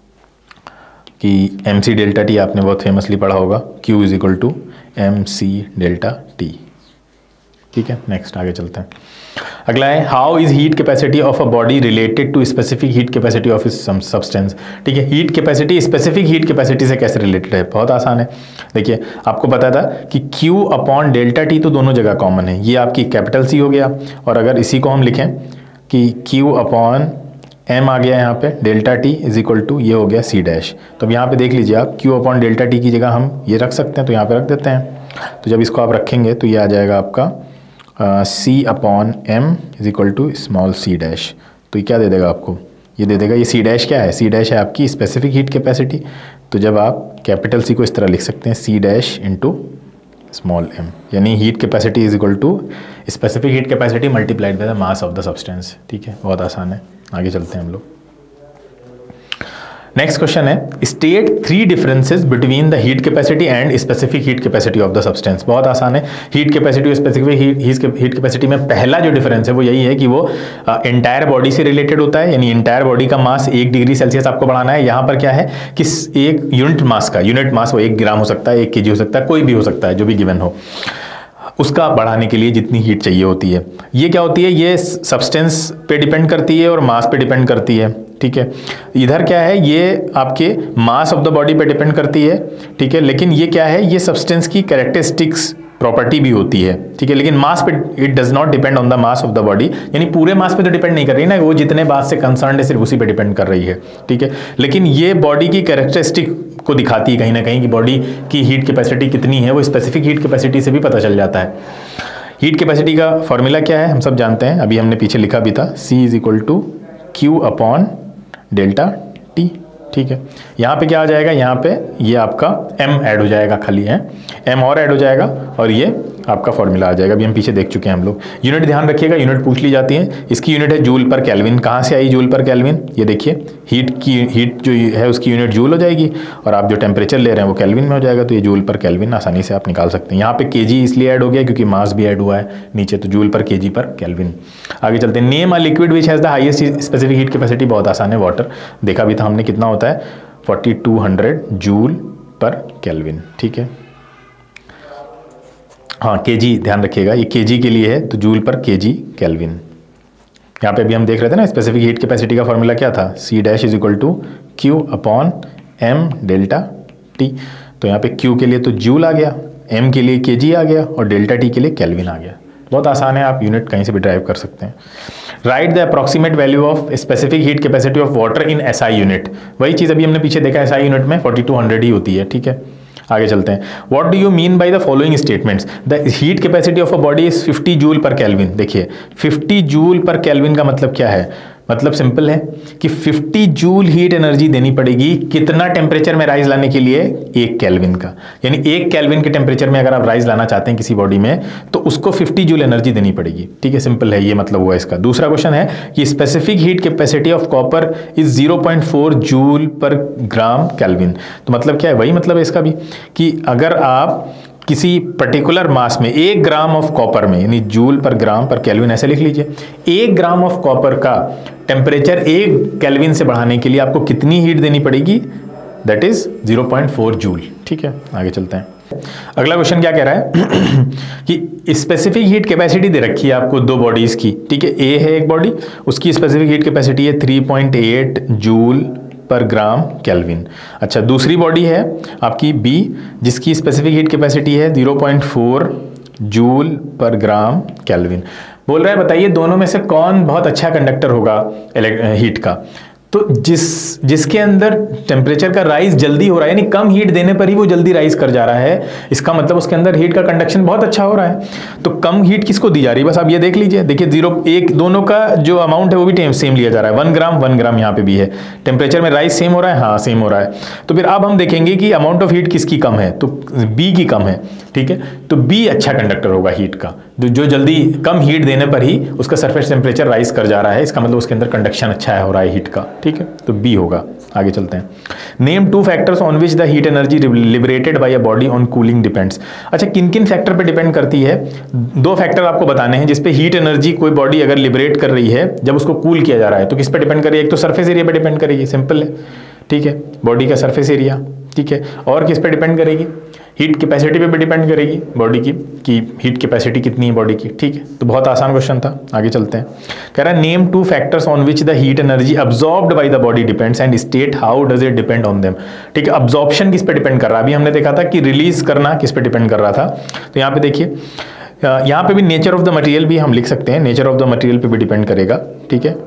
कि एम सी डेल्टा टी आपने बहुत फेमसली पढ़ा होगा, Q is equal to M C delta T. ठीक है, नेक्स्ट आगे चलते हैं। अगला है how is heat capacity of a body related to specific heat capacity of इस सब्सटेंस। ठीक है, heat capacity specific heat capacity से कैसे रिलेटेड है, बहुत आसान है। देखिए आपको पता था कि Q अपॉन डेल्टा टी तो दोनों जगह कॉमन है, ये आपकी कैपिटल C हो गया, और अगर इसी को हम लिखें कि Q अपॉन M आ गया यहाँ पे, delta T is equal to ये हो गया C डैश। तो अब यहाँ पे देख लीजिए आप, Q अपॉन डेल्टा टी की जगह हम ये रख सकते हैं, तो यहाँ पे रख देते हैं। तो जब इसको आप रखेंगे तो ये आ जाएगा आपका C upon M is equal to small C dash. तो ये क्या दे देगा आपको, ये दे देगा, ये सी डैश क्या है, सी डैश है आपकी स्पेसिफिक हीट कैपेसिटी। तो जब आप कैपिटल सी को इस तरह लिख सकते हैं, C dash into small M, यानी heat capacity is equal to specific heat capacity multiplied by the mass of the substance. ठीक है, बहुत आसान है, आगे चलते हैं हम लोग। नेक्स्ट क्वेश्चन है state three differences between the heat capacity and specific heat capacity of the substance. बहुत आसान है, हीट कैपेसिटी और स्पेसिफिक हीट कैपेसिटी में पहला जो डिफरेंस है वो यही है कि वो एंटायर बॉडी से रिलेटेड होता है, यानी एंटायर बॉडी का मास एक डिग्री सेल्सियस आपको बढ़ाना है। यहाँ पर क्या है कि एक यूनिट मास का यूनिट मास वो एक ग्राम हो सकता है, एक केजी हो सकता है, कोई भी हो सकता है, जो भी गिवन हो, उसका बढ़ाने के लिए जितनी हीट चाहिए होती है। ये क्या होती है, ये सब्सटेंस पे डिपेंड करती है और मास पे डिपेंड करती है, ठीक है। इधर क्या है, ये आपके मास ऑफ द बॉडी पे डिपेंड करती है, ठीक है। लेकिन ये क्या है, ये सब्सटेंस की कैरेक्टरिस्टिक्स प्रॉपर्टी भी होती है, ठीक है। लेकिन मास पे it does not depend on the mass of the body, यानी पूरे मास पे तो डिपेंड नहीं कर रही ना, वो जितने मास से कंसर्न है सिर्फ उसी पे डिपेंड कर रही है, ठीक है। लेकिन ये बॉडी की कैरेक्टरिस्टिक को दिखाती है कहीं ना कहीं कि बॉडी की हीट कैपेसिटी कितनी है, वो स्पेसिफिक हीट कैपेसिटी से भी पता चल जाता है। हीट कैपेसिटी का फॉर्मूला क्या है हम सब जानते हैं, अभी हमने पीछे लिखा भी था, C is equal to Q upon delta T, ठीक है। यहाँ पे क्या आ जाएगा, यहाँ पे ये आपका m ऐड हो जाएगा, खाली है m और ऐड हो जाएगा और ये आपका फॉर्मूला आ जाएगा। अभी हम पीछे देख चुके हैं हम लोग। यूनिट ध्यान रखिएगा, यूनिट पूछ ली जाती है। इसकी यूनिट है जूल पर केल्विन। कहाँ से आई जूल पर केल्विन, ये देखिए हीट की हीट जो है उसकी यूनिट जूल हो जाएगी और आप जो टेम्परेचर ले रहे हैं वो केल्विन में हो जाएगा, तो ये जूल पर केल्विन आसानी से आप निकाल सकते हैं। यहाँ पे केजी इसलिए ऐड हो गया क्योंकि मास भी ऐड हुआ है नीचे, तो जूल पर केजी पर केल्विन। आगे चलते हैं। Name a liquid which has the highest specific heat capacity. बहुत आसान है, वाटर। देखा भी था हमने कितना होता है, forty two hundred joule per kelvin, ठीक है। हाँ, केजी ध्यान रखिएगा, ये केजी के लिए है, तो जूल पर केजी केल्विन। यहाँ पे अभी हम देख रहे थे ना स्पेसिफिक हीट कैपेसिटी का फॉर्मूला क्या था, C dash is equal to Q upon M delta T. तो यहाँ पे क्यू के लिए तो जूल आ गया, एम के लिए केजी आ गया और डेल्टा टी के लिए केल्विन आ गया। बहुत आसान है, आप यूनिट कहीं से भी ड्राइव कर सकते हैं। Write the approximate value of specific heat capacity of water in SI unit. वही चीज़ अभी हमने पीछे देखा, एसआई यूनिट में फोर्टी टू हंड्रेड ही होती है, ठीक है। आगे चलते हैं। What do you mean by the following statements, the heat capacity of a body is fifty joule per kelvin. देखिए फिफ्टी जूल पर केल्विन का मतलब क्या है, मतलब सिंपल है कि फिफ्टी जूल हीट एनर्जी देनी पड़ेगी कितना टेम्परेचर में राइज लाने के लिए, एक केल्विन का। यानी एक केल्विन के टेम्परेचर में अगर आप राइज लाना चाहते हैं किसी बॉडी में तो उसको फिफ्टी जूल एनर्जी देनी पड़ेगी, ठीक है। सिंपल है, ये मतलब हुआ इसका। दूसरा क्वेश्चन है कि specific heat capacity of copper is zero point four joule per gram kelvin. तो मतलब क्या है, वही मतलब है इसका भी कि अगर आप किसी पर्टिकुलर मास में एक ग्राम ऑफ कॉपर में, यानी जूल पर ग्राम पर केल्विन ऐसे लिख लीजिए, एक ग्राम ऑफ कॉपर का टेम्परेचर एक केल्विन से बढ़ाने के लिए आपको कितनी हीट देनी पड़ेगी, that is zero point four joule, ठीक है। आगे चलते हैं। अगला क्वेश्चन क्या कह रहा है कि स्पेसिफिक हीट कैपेसिटी दे रखी है आपको दो बॉडीज की, ठीक है। ए है एक बॉडी, उसकी स्पेसिफिक हीट कैपेसिटी है three point eight joule per gram kelvin. अच्छा, दूसरी बॉडी है आपकी बी, जिसकी स्पेसिफिक हीट कैपेसिटी है zero point four joule per gram kelvin. बोल रहा है बताइए दोनों में से कौन बहुत अच्छा कंडक्टर होगा हीट का। तो जिस जिसके अंदर टेम्परेचर का राइज जल्दी हो रहा है, यानी कम हीट देने पर ही वो जल्दी राइज कर जा रहा है, इसका मतलब उसके अंदर हीट का कंडक्शन बहुत अच्छा हो रहा है। तो कम हीट किसको दी जा रही है, बस आप ये देख लीजिए। देखिए जीरो एक दोनों का जो अमाउंट है वो भी सेम लिया जा रहा है, वन ग्राम वन ग्राम यहाँ पे भी है। टेम्परेचर में राइज सेम हो रहा है, हाँ सेम हो रहा है। तो फिर अब हम देखेंगे कि अमाउंट ऑफ हीट किसकी कम है, तो बी की कम है, ठीक है। तो बी अच्छा कंडक्टर होगा हीट का, जो जल्दी कम हीट देने पर ही उसका सरफेस टेम्परेचर राइज कर जा रहा है, इसका मतलब उसके अंदर कंडक्शन अच्छा हो रहा है हीट का, ठीक है। तो बी होगा। आगे चलते हैं। Name two factors on which the heat energy liberated by a body on cooling depends. अच्छा, किन किन फैक्टर पे डिपेंड करती है, दो फैक्टर आपको बताने हैं जिसपे हीट एनर्जी कोई बॉडी अगर लिबरेट कर रही है जब उसको कूल किया जा रहा है, तो किस पे डिपेंड करेगी, एक तो सरफेस एरिया पे डिपेंड करेगी, सिंपल है, ठीक है, बॉडी का सरफेस एरिया, ठीक है। और किस पे डिपेंड करेगी, हीट कैपेसिटी पे भी डिपेंड करेगी बॉडी की, कि हीट कैपेसिटी कितनी है बॉडी की, ठीक है। तो बहुत आसान क्वेश्चन था। आगे चलते हैं। कह रहा है name two factors on which the heat energy absorbed by the body depends and state how does it depend on them, ठीक है। अब्सॉर्प्शन किस पे डिपेंड कर रहा है, अभी हमने देखा था कि रिलीज करना किस पे डिपेंड कर रहा था। तो यहाँ पे देखिए, यहाँ पे भी नेचर ऑफ द मटेरियल भी हम लिख सकते हैं, नेचर ऑफ द मटेरियल पे भी डिपेंड करेगा, ठीक है।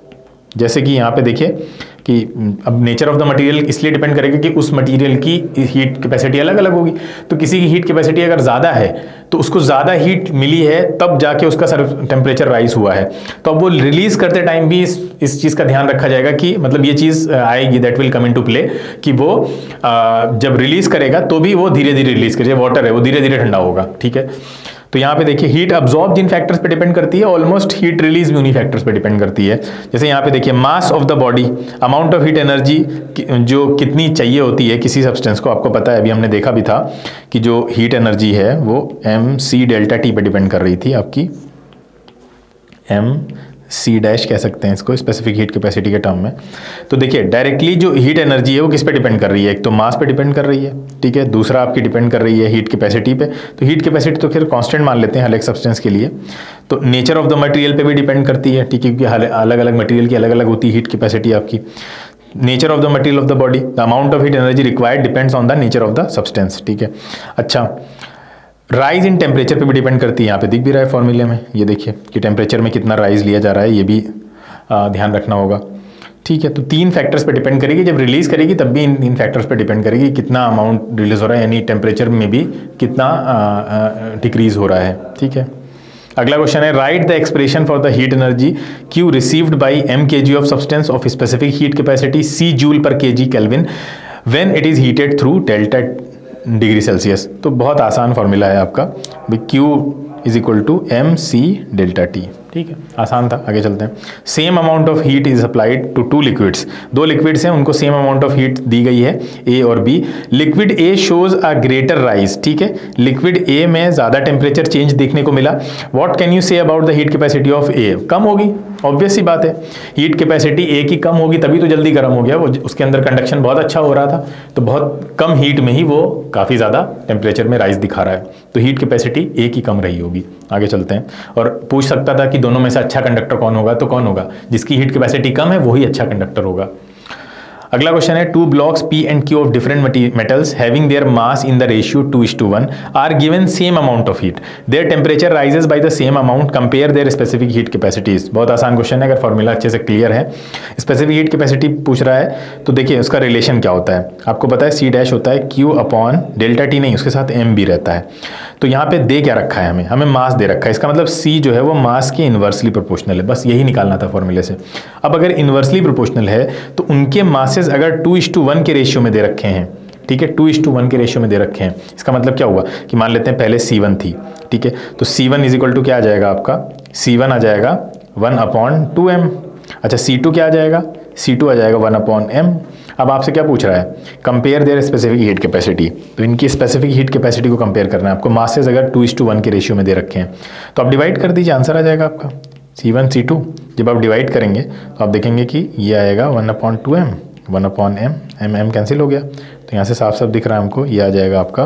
जैसे कि यहाँ पे देखिए कि अब नेचर ऑफ द मटेरियल इसलिए डिपेंड करेगा कि उस मटेरियल की हीट कैपेसिटी अलग अलग होगी। तो किसी की हीट कैपेसिटी अगर ज़्यादा है तो उसको ज़्यादा हीट मिली है तब जाके उसका टेम्परेचर राइज हुआ है, तो अब वो रिलीज करते टाइम भी इस इस चीज़ का ध्यान रखा जाएगा कि मतलब ये चीज़ आएगी, that will come into play, कि वो आ, जब रिलीज करेगा तो भी वो धीरे धीरे रिलीज करे, वाटर है वो धीरे धीरे ठंडा होगा, ठीक है। तो यहाँ पे देखिए हीट अब्जॉर्ब जिन फैक्टर्स पे डिपेंड करती है, ऑलमोस्ट हीट रिलीज भी उन्हीं फैक्टर्स पे डिपेंड करती है। जैसे यहाँ पे देखिए mass of the body, amount of heat energy जो कितनी चाहिए होती है किसी सब्सटेंस को, आपको पता है अभी हमने देखा भी था कि जो हीट एनर्जी है वो एम सी डेल्टा टी पे डिपेंड कर रही थी आपकी, एम सी डैश कह सकते हैं इसको स्पेसिफिक हीट कैपेसिटी के टर्म में। तो देखिए डायरेक्टली जो हीट एनर्जी है वो किस पे डिपेंड कर रही है, एक तो मास पे डिपेंड कर रही है, ठीक है, दूसरा आपकी डिपेंड कर रही है हीट कैपेसिटी पे। तो हीट कैपेसिटी तो फिर कांस्टेंट मान लेते हैं हर एक सब्सटेंस के लिए। तो नेचर ऑफ द मटेरियल पे भी डिपेंड करती है, ठीक है, क्योंकि अलग अलग मटेरियल की अलग अलग होती है हीट कैपेसिटी आपकी। Nature of the material of the body, the amount of heat energy required depends on the nature of the substance, ठीक है। अच्छा, राइज इन टेम्परेचर पे भी डिपेंड करती है, यहाँ पे दिख भी रहा है फॉर्मूले में, ये देखिए कि टेम्परेचर में कितना राइज लिया जा रहा है, ये भी आ, ध्यान रखना होगा, ठीक है। तो तीन फैक्टर्स पे डिपेंड करेगी, जब रिलीज करेगी तब भी इन तीन फैक्टर्स पे डिपेंड करेगी कितना अमाउंट रिलीज हो रहा है, यानी टेम्परेचर में भी कितना डिक्रीज हो रहा है, ठीक है। अगला क्वेश्चन है write the expression for the heat energy Q received by M K G of substance of specific heat capacity C joule per K G kelvin when it is heated through delta degree Celsius. तो बहुत आसान formula है आपका, Q is equal to M C delta T, ठीक है, आसान था। आगे चलते हैं। Same amount of heat is applied to two liquids, दो लिक्विड्स हैं उनको सेम अमाउंट ऑफ हीट दी गई है, ए और B. Liquid A shows a greater rise, ठीक है, लिक्विड ए में ज़्यादा टेम्परेचर चेंज देखने को मिला। What can you say about the heat capacity of A, कम होगी, ऑब्वियस सी बात है, हीट कैपेसिटी ए की कम होगी तभी तो जल्दी गर्म हो गया वो, उसके अंदर कंडक्शन बहुत अच्छा हो रहा था, तो बहुत कम हीट में ही वो काफ़ी ज़्यादा टेम्परेचर में राइज दिखा रहा है, तो हीट कैपेसिटी ए की कम रही होगी। आगे चलते हैं। और पूछ सकता था कि दोनों में से अच्छा कंडक्टर कौन होगा, तो कौन होगा, जिसकी हीट कैपेसिटी कम है वही अच्छा कंडक्टर होगा। अगला क्वेश्चन है two blocks P and Q of different metals having their mass in the ratio two is to one are given same amount of heat, their temperature rises by the same amount, compare their specific heat capacities. बहुत आसान question है, अगर formula अच्छे से clear है। Specific heat capacity पूछ रहा है, तो देखिए उसका रिलेशन क्या होता है, आपको पता है सी डैश होता है क्यू अपॉन डेल्टा टी, नहीं उसके साथ एम भी रहता है। तो यहाँ पे दे क्या रखा है हमें, हमें मास दे रखा है, इसका मतलब सी जो है वो मास के इन्वर्सली प्रोपोर्शनल है, बस यही निकालना था फॉर्मूले से। अब अगर इन्वर्सली प्रोपोर्शनल है तो उनके मासेस अगर टू इज टू वन के रेशियो में दे रखे हैं, ठीक है, टू इज टू वन के रेशियो में दे रखे हैं, इसका मतलब क्या हुआ कि मान लेते हैं पहले सी वन थी, ठीक है, तो C one is equal to क्या आ जाएगा आपका, सी वन आ जाएगा वन अपॉन टू एम। अच्छा, सी टू क्या आ जाएगा, सी टू आ जाएगा वन अपॉन एम। अब आपसे क्या पूछ रहा है, compare their specific heat capacity, तो इनकी स्पेसिफिक हीट कैपेसिटी को कंपेयर करना है आपको, मासेस अगर टू इज टू वन के रेशियो में दे रखे हैं, तो आप डिवाइड कर दीजिए, आंसर आ जाएगा आपका सी वन सी टू। जब आप डिवाइड करेंगे तो आप देखेंगे कि ये आएगा one upon two M, one upon M, M M cancel हो गया, तो यहाँ से साफ साफ दिख रहा है हमको, ये आ जाएगा आपका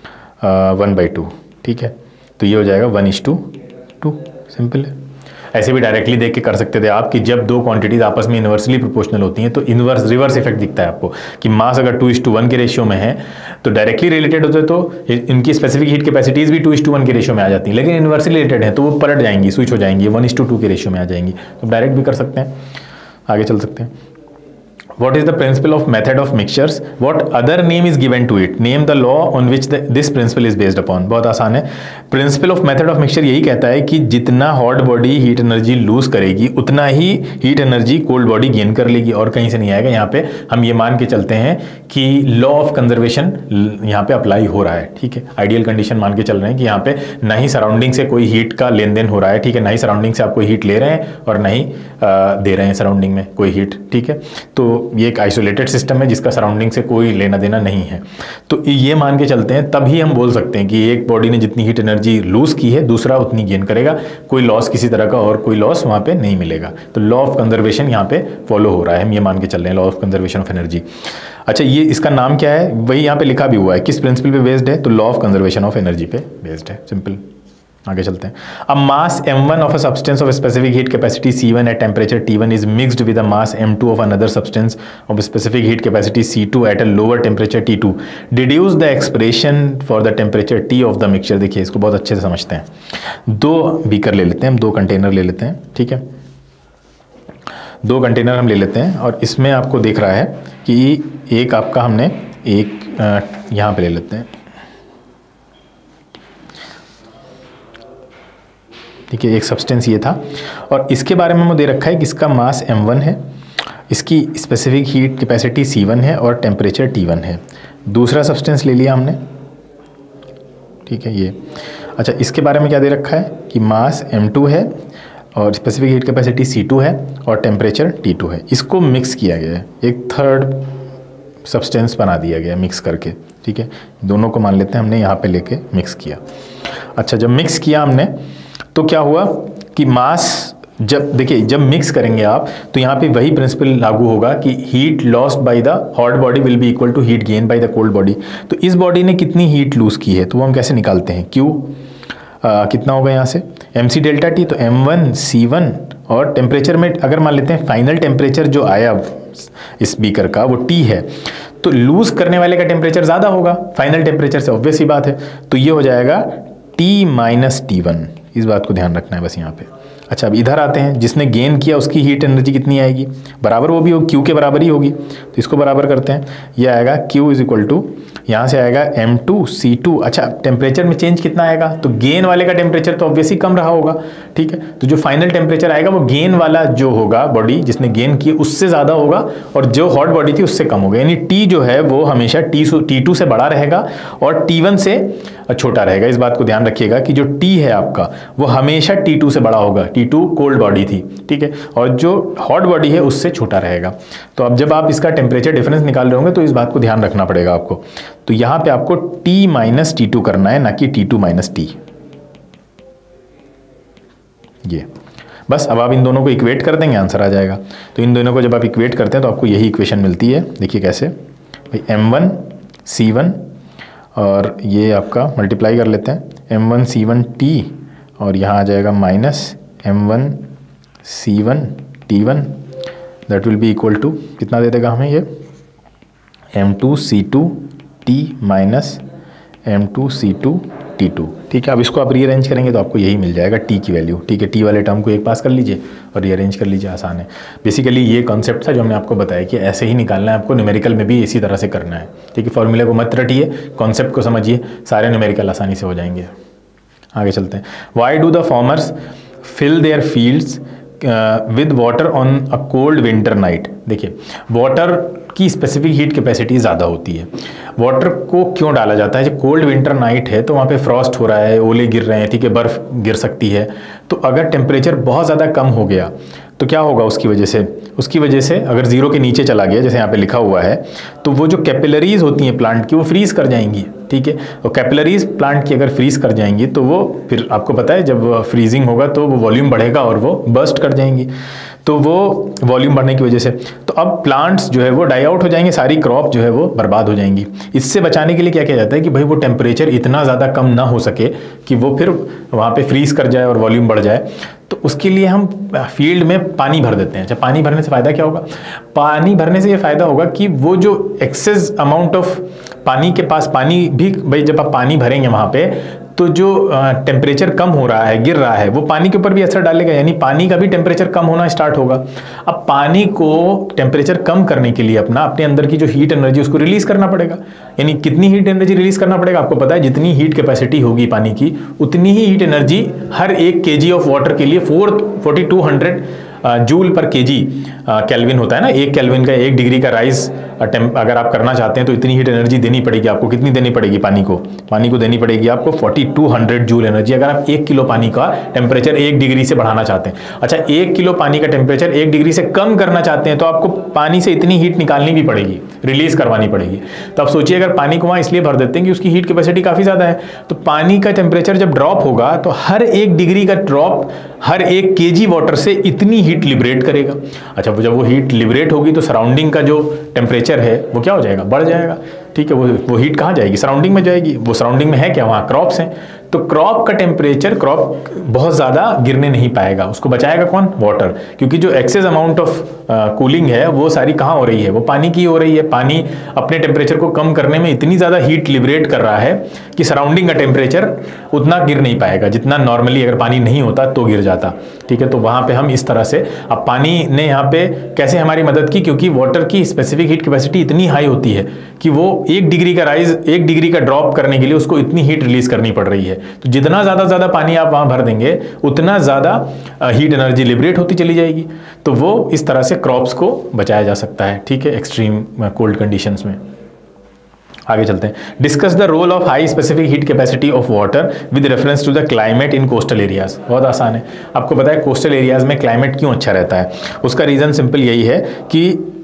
वन बाई टू, ठीक है, तो ये हो जाएगा one is to two, simple है। ऐसे भी डायरेक्टली देख के कर सकते थे आप कि जब दो क्वांटिटीज आपस में इन्वर्सली प्रोपोर्शनल होती हैं तो इन्वर्स रिवर्स इफेक्ट दिखता है आपको कि मास अगर टू इज टू वन के रेशियो में है तो डायरेक्टली रिलेटेड होते तो इनकी स्पेसिफिक हीट कैपेसिटीज भी टू इज टू वन के रेशियो में आ जाती हैं, लेकिन इन्वर्सली रिलेटेड है तो वो पलट जाएंगी, स्विच हो जाएंगी, वन इज टू टू के रेशियो में आ जाएंगी, तो डायरेक्ट भी कर सकते हैं। आगे चल सकते हैं। What is the principle of method of mixtures? What other name is given to it? Name the law on which the, this principle is based upon. बहुत आसान है। Principle of method of mixture यही कहता है कि जितना hot body heat energy lose करेगी उतना ही heat energy cold body gain कर लेगी, और कहीं से नहीं आएगा। यहाँ पे हम ये मान के चलते हैं कि लॉ ऑफ कंजर्वेशन यहाँ पे अप्लाई हो रहा है, ठीक है, आइडियल कंडीशन मान के चल रहे हैं कि यहाँ पे ना ही सराउंडिंग से कोई हीट का लेन देन हो रहा है, ठीक है, ना ही सराउंडिंग से आप कोई हीट ले रहे हैं और ना ही दे रहे हैं सराउंडिंग में कोई हीट, ठीक है। तो ये एक आइसोलेटेड सिस्टम है जिसका सराउंडिंग से कोई लेना देना नहीं है, तो ये मान के चलते हैं, तभी हम बोल सकते हैं कि एक बॉडी ने जितनी हीट एनर्जी लूज की है दूसरा उतनी गेन करेगा, कोई लॉस किसी तरह का और कोई लॉस वहाँ पे नहीं मिलेगा। तो लॉ ऑफ कंजर्वेशन यहाँ पे फॉलो हो रहा है, हम ये मान के चल रहे हैं, law of conservation of energy. अच्छा, ये इसका नाम क्या है, वही यहाँ पे लिखा भी हुआ है, किस प्रिंसिपल पे बेस्ड है, तो law of conservation of energy पे बेस्ड है, सिंपल। आगे चलते हैं। अब mass M one of a substance of specific heat capacity C one at temperature T one is mixed with a mass M two of another substance of specific heat capacity C two at a lower temperature T two. Deduce the expression for the temperature T of the mixture. देखिए इसको बहुत अच्छे से समझते हैं। दो beaker ले लेते हैं हम, दो कंटेनर ले लेते हैं, ठीक है, दो कंटेनर हम ले लेते हैं और इसमें आपको दिख रहा है कि एक आपका हमने एक यहाँ पे ले लेते हैं, ठीक है, एक सब्सटेंस ये था और इसके बारे में हमें दे रखा है कि इसका मास एम वन है, इसकी specific heat capacity C one है और टेम्परेचर टी वन है। दूसरा सब्सटेंस ले लिया हमने, ठीक है, ये। अच्छा, इसके बारे में क्या दे रखा है कि मास एम टू है और specific heat capacity C two है और टेम्परेचर टी टू है। इसको मिक्स किया गया है, एक थर्ड सब्सटेंस बना दिया गया मिक्स करके, ठीक है। दोनों को मान लेते हैं हमने यहाँ पे लेके मिक्स किया। अच्छा, जब मिक्स किया हमने तो क्या हुआ कि मास, जब देखिए जब मिक्स करेंगे आप तो यहाँ पे वही प्रिंसिपल लागू होगा कि heat lost by the hot body will be equal to heat gain by the cold body. तो इस बॉडी ने कितनी हीट लूज की है तो वो हम कैसे निकालते हैं, क्यू कितना होगा यहाँ से एम सी डेल्टा टी, तो एम वन सी वन और टेम्परेचर में अगर मान लेते हैं फाइनल टेम्परेचर जो आया इस बीकर का वो टी है, तो लूज करने वाले का टेम्परेचर ज़्यादा होगा फाइनल टेम्परेचर से, ऑब्वियस ही बात है। तो ये हो जाएगा टी माइनस टी वन, इस बात को ध्यान रखना है बस यहाँ पे। अच्छा, अब इधर आते हैं, जिसने गेन किया उसकी हीट एनर्जी कितनी आएगी, बराबर वो भी होगी, क्यू के बराबर ही होगी। तो इसको बराबर करते हैं, ये आएगा क्यू इज इक्वल टू, यहाँ से आएगा एम टू सी टू। अच्छा, टेम्परेचर में चेंज कितना आएगा, तो गेन वाले का टेम्परेचर तो ऑब्वियसली कम रहा होगा, ठीक है। तो जो फाइनल टेम्परेचर आएगा वो गेन वाला जो होगा बॉडी जिसने गेन किया उससे ज़्यादा होगा और जो हॉट बॉडी थी उससे कम होगा। यानी टी जो है वो हमेशा टी टी टू से बड़ा रहेगा और टी वन से छोटा रहेगा। इस बात को ध्यान रखिएगा कि जो टी है आपका वो हमेशा टी टू से बड़ा होगा, टी टू कोल्ड बॉडी थी, ठीक है, और जो हॉट बॉडी है उससे छोटा रहेगा। तो अब जब आप इसका टेम्परेचर डिफरेंस निकाल रहे होंगे तो इस बात को ध्यान रखना पड़ेगा आपको। तो यहाँ पे आपको T माइनस टी टू करना है, ना कि टी टू माइनस टी। ये बस, अब आप इन दोनों को इक्वेट कर देंगे, आंसर आ जाएगा। तो इन दोनों को जब आप इक्वेट करते हैं तो आपको यही इक्वेशन मिलती है। देखिए कैसे, भाई एम वन सी वन और ये आपका मल्टीप्लाई कर लेते हैं, M one C one T और यहाँ आ जाएगा minus M one C one T one, that will be equal to कितना दे देगा हमें ये, M two C two T minus M two C two T two, ठीक है। अब इसको आप रीअरेंज करेंगे तो आपको यही मिल जाएगा टी की वैल्यू, ठीक है। टी वाले टर्म को एक पास कर लीजिए और रीअरेंज कर लीजिए, आसान है। बेसिकली ये कॉन्सेप्ट था जो हमने आपको बताया कि ऐसे ही निकालना है आपको, न्यूमेरिकल में भी इसी तरह से करना है, ठीक है। फॉर्मूले को मत रटिए, कॉन्सेप्ट को समझिए, सारे न्यूमेरिकल आसानी से हो जाएंगे। आगे चलते हैं। Why do the farmers fill their fields with water on a cold winter night. देखिए, वाटर की स्पेसिफिक हीट कैपेसिटी ज़्यादा होती है। वाटर को क्यों डाला जाता है, जब कोल्ड विंटर नाइट है तो वहाँ पे फ्रॉस्ट हो रहा है, ओले गिर रहे हैं, ठीक है, बर्फ़ गिर सकती है। तो अगर टेम्परेचर बहुत ज़्यादा कम हो गया तो क्या होगा उसकी वजह से, उसकी वजह से अगर ज़ीरो के नीचे चला गया जैसे यहाँ पे लिखा हुआ है, तो वो जो कैपिलरीज होती हैं प्लांट की वो फ्रीज़ कर जाएंगी, ठीक है। और कैपिलरीज प्लांट की अगर फ्रीज़ कर जाएंगी तो वो फिर आपको पता है जब फ्रीजिंग होगा तो वो वॉल्यूम बढ़ेगा और वो बर्स्ट कर जाएंगी। तो वो वॉल्यूम बढ़ने की वजह से तो अब प्लांट्स जो है वो डाई आउट हो जाएंगे, सारी क्रॉप जो है वो बर्बाद हो जाएंगी। इससे बचाने के लिए क्या किया जाता है कि भाई वो टेम्परेचर इतना ज़्यादा कम ना हो सके कि वो फिर वहाँ पे फ्रीज कर जाए और वॉल्यूम बढ़ जाए। तो उसके लिए हम फील्ड में पानी भर देते हैं। अच्छा, पानी भरने से फ़ायदा क्या होगा, पानी भरने से ये फ़ायदा होगा कि वो जो एक्सेस अमाउंट ऑफ पानी के पास, पानी भी भाई जब आप पानी भरेंगे वहाँ पे तो जो टेम्परेचर कम हो रहा है, गिर रहा है, वो पानी के ऊपर भी असर डालेगा, यानी पानी का भी टेम्परेचर कम होना स्टार्ट होगा। अब पानी को टेम्परेचर कम करने के लिए अपना अपने अंदर की जो हीट एनर्जी उसको रिलीज करना पड़ेगा। यानी कितनी हीट एनर्जी रिलीज करना पड़ेगा आपको पता है, जितनी हीट कैपेसिटी होगी पानी की उतनी ही हीट एनर्जी हर एक केजी ऑफ वाटर के लिए four forty two hundred joule पर केजी केल्विन होता है ना, एक केल्विन का एक डिग्री का राइज अगर आप करना चाहते हैं तो इतनी हीट एनर्जी देनी पड़ेगी आपको। कितनी देनी पड़ेगी पानी को, पानी को देनी पड़ेगी आपको forty two hundred joule energy अगर आप एक किलो पानी का टेम्परेचर एक डिग्री से बढ़ाना चाहते हैं। अच्छा, एक किलो पानी का टेम्परेचर एक डिग्री से कम करना चाहते हैं तो आपको पानी से इतनी हीट निकालनी भी पड़ेगी, रिलीज करवानी पड़ेगी। तो आप सोचिए अगर पानी को वहाँ इसलिए भर देते हैं कि उसकी हीट कैपेसिटी काफ़ी ज़्यादा है, तो पानी का टेम्परेचर जब ड्रॉप होगा तो हर एक डिग्री का ड्रॉप हर एक केजी वाटर से इतनी हीट लिबरेट करेगा। अच्छा, जब वो हीट लिबरेट होगी तो सराउंडिंग का जो टेम्परेचर है वो क्या हो जाएगा, बढ़ जाएगा, ठीक है। वो वो हीट कहाँ जाएगी, सराउंडिंग में जाएगी। वो सराउंडिंग में है क्या, वहाँ क्रॉप्स हैं, तो क्रॉप का टेम्परेचर, क्रॉप बहुत ज़्यादा गिरने नहीं पाएगा, उसको बचाएगा कौन, वाटर। क्योंकि जो एक्सेस अमाउंट ऑफ कूलिंग है वो सारी कहाँ हो रही है, वो पानी की हो रही है। पानी अपने टेम्परेचर को कम करने में इतनी ज़्यादा हीट लिबरेट कर रहा है कि सराउंडिंग का टेम्परेचर उतना गिर नहीं पाएगा जितना नॉर्मली अगर पानी नहीं होता तो गिर जाता, ठीक है। तो वहाँ पे हम इस तरह से, अब पानी ने यहाँ पे कैसे हमारी मदद की, क्योंकि वाटर की स्पेसिफिक हीट कैपेसिटी इतनी हाई होती है कि वो एक डिग्री का राइज, एक डिग्री का ड्रॉप करने के लिए उसको इतनी हीट रिलीज करनी पड़ रही है। तो जितना ज़्यादा ज़्यादा पानी आप वहाँ भर देंगे उतना ज़्यादा हीट एनर्जी लिबरेट होती चली जाएगी। तो वो इस तरह से क्रॉप्स को बचाया जा सकता है, ठीक है, एक्सट्रीम कोल्ड कंडीशंस में। आगे चलते हैं। Discuss the role of high specific heat capacity of water with reference to the climate in coastal areas. बहुत आसान है, आपको पता है कोस्टल एरियाज में क्लाइमेट क्यों अच्छा रहता है। उसका रीज़न सिंपल यही है कि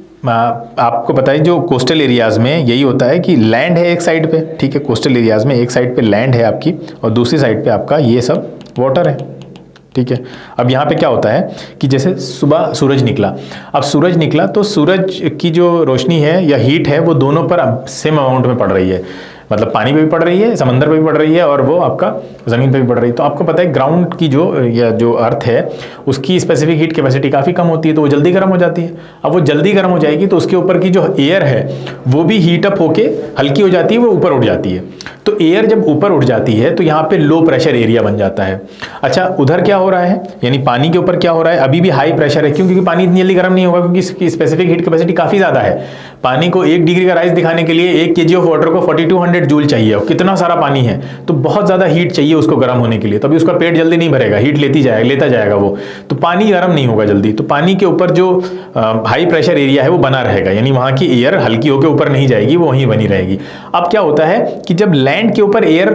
आपको पता है जो कोस्टल एरियाज में यही होता है कि लैंड है एक साइड पे, ठीक है, कोस्टल एरियाज में एक साइड पे लैंड है आपकी और दूसरी साइड पे आपका ये सब वाटर है, ठीक है। अब यहाँ पे क्या होता है कि जैसे सुबह सूरज निकला, अब सूरज निकला तो सूरज की जो रोशनी है या हीट है वो दोनों पर सेम अमाउंट में पड़ रही है, मतलब पानी पे भी पड़ रही है, समंदर पे भी पड़ रही है और वो आपका ज़मीन पे भी पड़ रही है। तो आपको पता है ग्राउंड की जो या जो अर्थ है उसकी स्पेसिफिक हीट कैपेसिटी काफ़ी कम होती है, तो वो जल्दी गर्म हो जाती है। अब वो जल्दी गर्म हो जाएगी तो उसके ऊपर की जो एयर है वो भी हीट अप होके हल्की हो जाती है, वो ऊपर उठ जाती है। तो एयर जब ऊपर उठ जाती है तो यहाँ पे लो प्रेशर एरिया बन जाता है। अच्छा, उधर क्या हो रहा है, यानी पानी के ऊपर क्या हो रहा है, अभी भी हाई प्रेशर है। क्यों? क्योंकि पानी इतनी जल्दी गर्म नहीं होगा, क्योंकि इसकी स्पेसिफिक हीट कैपेसिटी काफ़ी ज़्यादा है। पानी को एक डिग्री का राइज दिखाने के लिए एक केजी ऑफ वाटर को फोर्टी टू हंड्रेड जूल चाहिए, और कितना सारा पानी है तो बहुत ज़्यादा हीट चाहिए उसको गर्म होने के लिए, तभी उसका पेट जल्दी नहीं भरेगा, हीट लेती जाएगा लेता जाएगा वो, तो पानी गर्म नहीं होगा जल्दी। तो पानी के ऊपर जो हाई प्रेशर एरिया है वो बना रहेगा, यानी वहाँ की एयर हल्की होकर ऊपर नहीं जाएगी, वो वहीं बनी रहेगी। अब क्या होता है कि जब लैंड के ऊपर एयर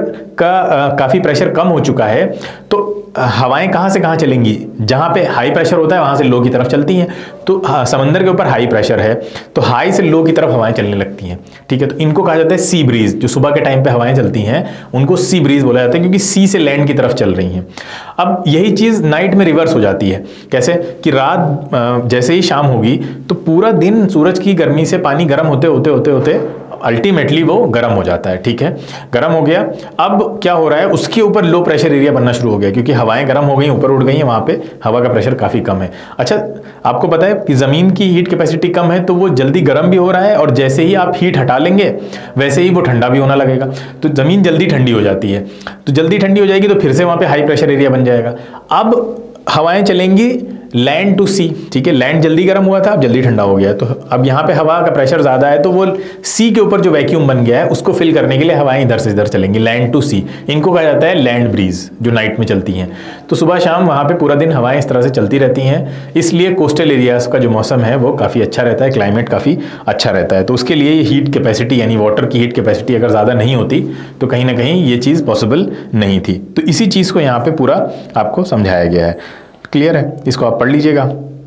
का काफ़ी प्रेशर कम हो चुका है तो हवाएं कहाँ से कहाँ चलेंगी, जहाँ पे हाई प्रेशर होता है वहाँ से लो की तरफ चलती हैं। तो समंदर के ऊपर हाई प्रेशर है तो हाई से लो की तरफ हवाएं चलने लगती हैं, ठीक है। तो इनको कहा जाता है सी ब्रीज। जो सुबह के टाइम पे हवाएं चलती हैं उनको सी ब्रीज बोला जाता है, क्योंकि सी से लैंड की तरफ चल रही हैं। अब यही चीज़ नाइट में रिवर्स हो जाती है। कैसे कि रात जैसे ही शाम होगी तो पूरा दिन सूरज की गर्मी से पानी गर्म होते होते होते होते अल्टीमेटली वो गर्म हो जाता है, ठीक है। गर्म हो गया, अब क्या हो रहा है, उसके ऊपर लो प्रेशर एरिया बनना शुरू हो गया, क्योंकि हवाएं गर्म हो गई, ऊपर उड़ गई हैं, वहाँ पे हवा का प्रेशर काफ़ी कम है। अच्छा, आपको पता है कि ज़मीन की हीट कैपेसिटी कम है तो वो जल्दी गर्म भी हो रहा है, और जैसे ही आप हीट हटा लेंगे वैसे ही वो ठंडा भी होना लगेगा, तो ज़मीन जल्दी ठंडी हो जाती है। तो जल्दी ठंडी हो जाएगी तो फिर से वहाँ पर हाई प्रेशर एरिया बन जाएगा। अब हवाएं चलेंगी लैंड टू सी, ठीक है। लैंड जल्दी गर्म हुआ था, अब जल्दी ठंडा हो गया, तो अब यहाँ पे हवा का प्रेशर ज़्यादा है तो वो सी के ऊपर जो वैक्यूम बन गया है उसको फिल करने के लिए हवाएं इधर से इधर चलेंगी, लैंड टू सी। इनको कहा जाता है लैंड ब्रीज, जो नाइट में चलती हैं। तो सुबह शाम वहाँ पे पूरा दिन हवाएं इस तरह से चलती रहती हैं, इसलिए कोस्टल एरियाज का जो मौसम है वो काफ़ी अच्छा रहता है, क्लाइमेट काफ़ी अच्छा रहता है। तो उसके लिए हीट कैपेसिटी यानी वाटर की हीट कैपेसिटी अगर ज़्यादा नहीं होती तो कहीं ना कहीं ये चीज़ पॉसिबल नहीं थी। तो इसी चीज़ को यहाँ पर पूरा आपको समझाया गया है। क्लियर है? इसको आप पढ़ लीजिएगा।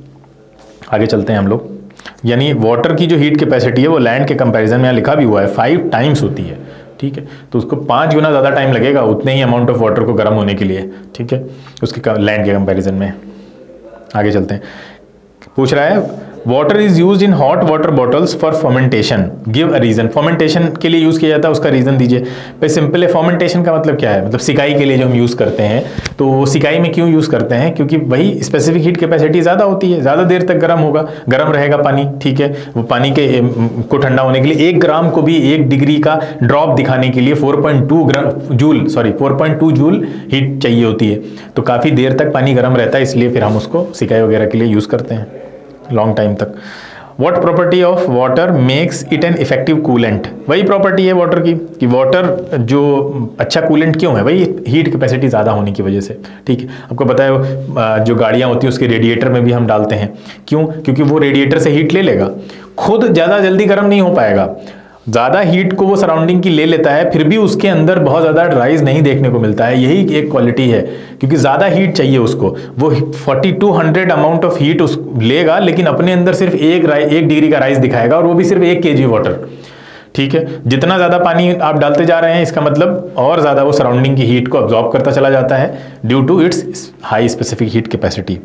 आगे चलते हैं हम लोग। यानी वाटर की जो हीट कैपेसिटी है वो लैंड के कंपैरिजन में यहाँ लिखा भी हुआ है फाइव टाइम्स होती है, ठीक है। तो उसको पाँच गुना ज़्यादा टाइम लगेगा उतने ही अमाउंट ऑफ वाटर को गर्म होने के लिए, ठीक है, उसके लैंड के कंपैरिजन में। आगे चलते हैं। पूछ रहा है water is use in hot water bottles for fermentation, give a reason. Fermentation के लिए यूज़ किया जाता है, उसका रीज़न दीजिए। भाई सिंपल है, फर्मेंटेशन का मतलब क्या है, मतलब सिकाई के लिए जो हम यूज़ करते हैं, तो वो सिकाई में क्यों यूज़ करते हैं, क्योंकि वही स्पेसिफिक हीट कैपेसिटी ज़्यादा होती है, ज़्यादा देर तक गर्म होगा, गर्म रहेगा पानी, ठीक है। वो पानी के को ठंडा होने के लिए एक ग्राम को भी एक डिग्री का ड्रॉप दिखाने के लिए four point two joule sorry four point two joule heat चाहिए होती है। तो काफ़ी देर तक पानी गर्म रहता है, इसलिए फिर हम उसको सिकाई वगैरह के लिए यूज़ करते हैं लॉन्ग टाइम तक। What property of water makes it an effective coolant? वही प्रॉपर्टी है वाटर की कि वाटर जो अच्छा कूलेंट क्यों है, वही हीट कैपेसिटी ज़्यादा होने की वजह से, ठीक है। आपको पता है जो गाड़ियाँ होती हैं उसके रेडिएटर में भी हम डालते हैं, क्यों? क्योंकि वो रेडिएटर से हीट ले लेगा, खुद ज़्यादा जल्दी गर्म नहीं हो पाएगा, ज़्यादा हीट को वो सराउंडिंग की ले लेता है, फिर भी उसके अंदर बहुत ज़्यादा राइज नहीं देखने को मिलता है। यही एक क्वालिटी है, क्योंकि ज़्यादा हीट चाहिए उसको, वो forty two hundred amount of heat उस लेगा, लेकिन अपने अंदर सिर्फ एक एक डिग्री का राइज दिखाएगा, और वो भी सिर्फ एक केजी वाटर, ठीक है। जितना ज़्यादा पानी आप डालते जा रहे हैं इसका मतलब और ज़्यादा वो सराउंडिंग की हीट को अब्जॉर्ब करता चला जाता है due to its high specific heat capacity.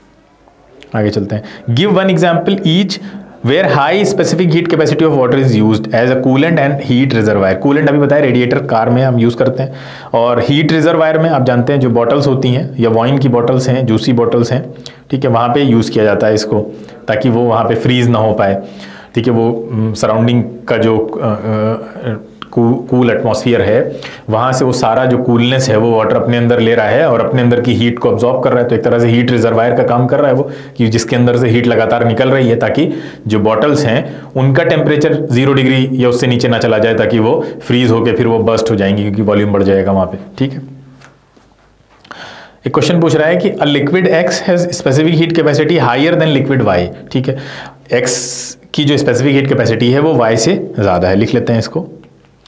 आगे चलते हैं। Give one example each where high specific heat capacity of water is used as a coolant and heat reservoir. Coolant अभी बताया रेडिएटर कार में हम यूज़ करते हैं, और हीट रिजर्वायर में आप जानते हैं जो बॉटल्स होती हैं या वाइन की बॉटल्स हैं, जूसी बॉटल्स हैं, ठीक है, वहाँ पे यूज़ किया जाता है इसको, ताकि वो वहाँ पे फ्रीज ना हो पाए, ठीक है। वो सराउंडिंग का जो कूल एटमॉस्फेयर है वहाँ से वो सारा जो कूलनेस है वो वाटर अपने अंदर ले रहा है और अपने अंदर की हीट को अब्जॉर्ब कर रहा है। तो एक तरह से हीट रिजर्वायर का काम कर रहा है वो, कि जिसके अंदर से हीट लगातार निकल रही है, ताकि जो बॉटल्स हैं उनका टेम्परेचर जीरो डिग्री या उससे नीचे ना चला जाए, ताकि वो फ्रीज होकर फिर वो बर्स्ट हो जाएंगी, क्योंकि वॉल्यूम बढ़ जाएगा वहाँ पे, ठीक है। एक क्वेश्चन पूछ रहा है कि a liquid X has specific heat capacity higher than liquid Y, ठीक है। एक्स की जो स्पेसिफिक हीट कैपेसिटी है वो वाई से ज़्यादा है, लिख लेते हैं इसको।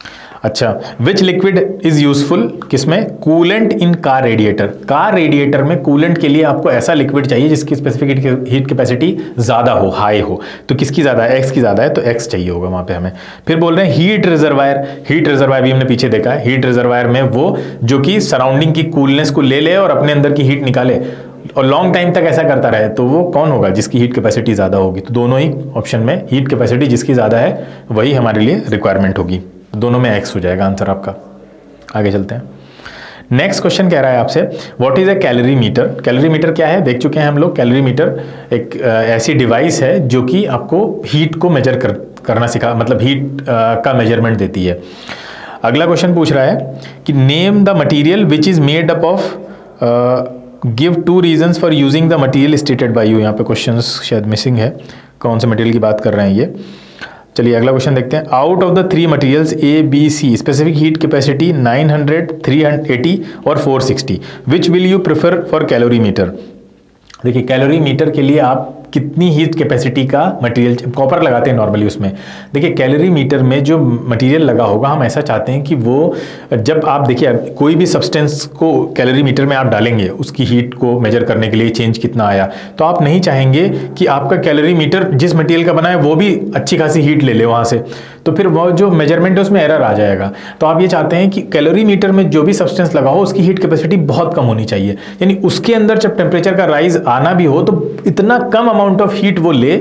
अच्छा, विच लिक्विड इज यूजफुल, किसमें? Coolant in car radiator. Car radiator में कूलेंट के लिए आपको ऐसा लिक्विड चाहिए जिसकी स्पेसिफिक हीट कैपेसिटी ज़्यादा हो, हाई हो। तो किसकी ज़्यादा है? एक्स की ज़्यादा है, तो एक्स चाहिए होगा वहाँ पे हमें। फिर बोल रहे हैं हीट रिजर्वायर। हीट रिजर्वायर भी हमने पीछे देखा है। हीट रिजर्वायर में वो जो कि सराउंडिंग की कूलनेस को ले ले और अपने अंदर की हीट निकाले और लॉन्ग टाइम तक ऐसा करता रहे, तो वो कौन होगा? जिसकी हीट कैपेसिटी ज़्यादा होगी। तो दोनों ही ऑप्शन में हीट कैपेसिटी जिसकी ज़्यादा है वही हमारे लिए रिक्वायरमेंट होगी। दोनों में एक्स हो जाएगा आंसर आपका। आगे चलते हैं। नेक्स्ट क्वेश्चन कह रहा है आपसे, what is a calorimeter. Calorimeter क्या है? देख चुके हैं हम लोग। कैलोरी मीटर एक आ, ऐसी डिवाइस है जो कि आपको हीट को मेजर कर, करना सिखा मतलब हीट आ, का मेजरमेंट देती है। अगला क्वेश्चन पूछ रहा है कि name the material which is made up of, give two reasons for using the material stated by you. यहाँ पे क्वेश्चन शायद मिसिंग है, कौन से मटीरियल की बात कर रहे हैं ये। चलिए अगला क्वेश्चन देखते हैं। Out of the three materials A B C specific heat capacity nine hundred, three eighty और four sixty, which will you prefer for calorimeter. देखिए कैलोरी मीटर के लिए आप कितनी हीट कैपेसिटी का मटेरियल, कॉपर लगाते हैं नॉर्मली उसमें। देखिए कैलोरी मीटर में जो मटेरियल लगा होगा हम ऐसा चाहते हैं कि वो, जब आप देखिए कोई भी सब्सटेंस को कैलोरी मीटर में आप डालेंगे उसकी हीट को मेजर करने के लिए चेंज कितना आया, तो आप नहीं चाहेंगे कि आपका कैलोरी मीटर जिस मटेरियल का बना है वो भी अच्छी खासी हीट ले ले वहाँ से, तो फिर वो जो मेजरमेंट है उसमें एरर आ जाएगा। तो आप ये चाहते हैं कि कैलोरी मीटर में जो भी सब्सटेंस लगा हो उसकी हीट कैपेसिटी बहुत कम होनी चाहिए, यानी उसके अंदर जब टेम्परेचर का राइज आना भी हो तो इतना कम अमाउंट ऑफ हीट वो ले।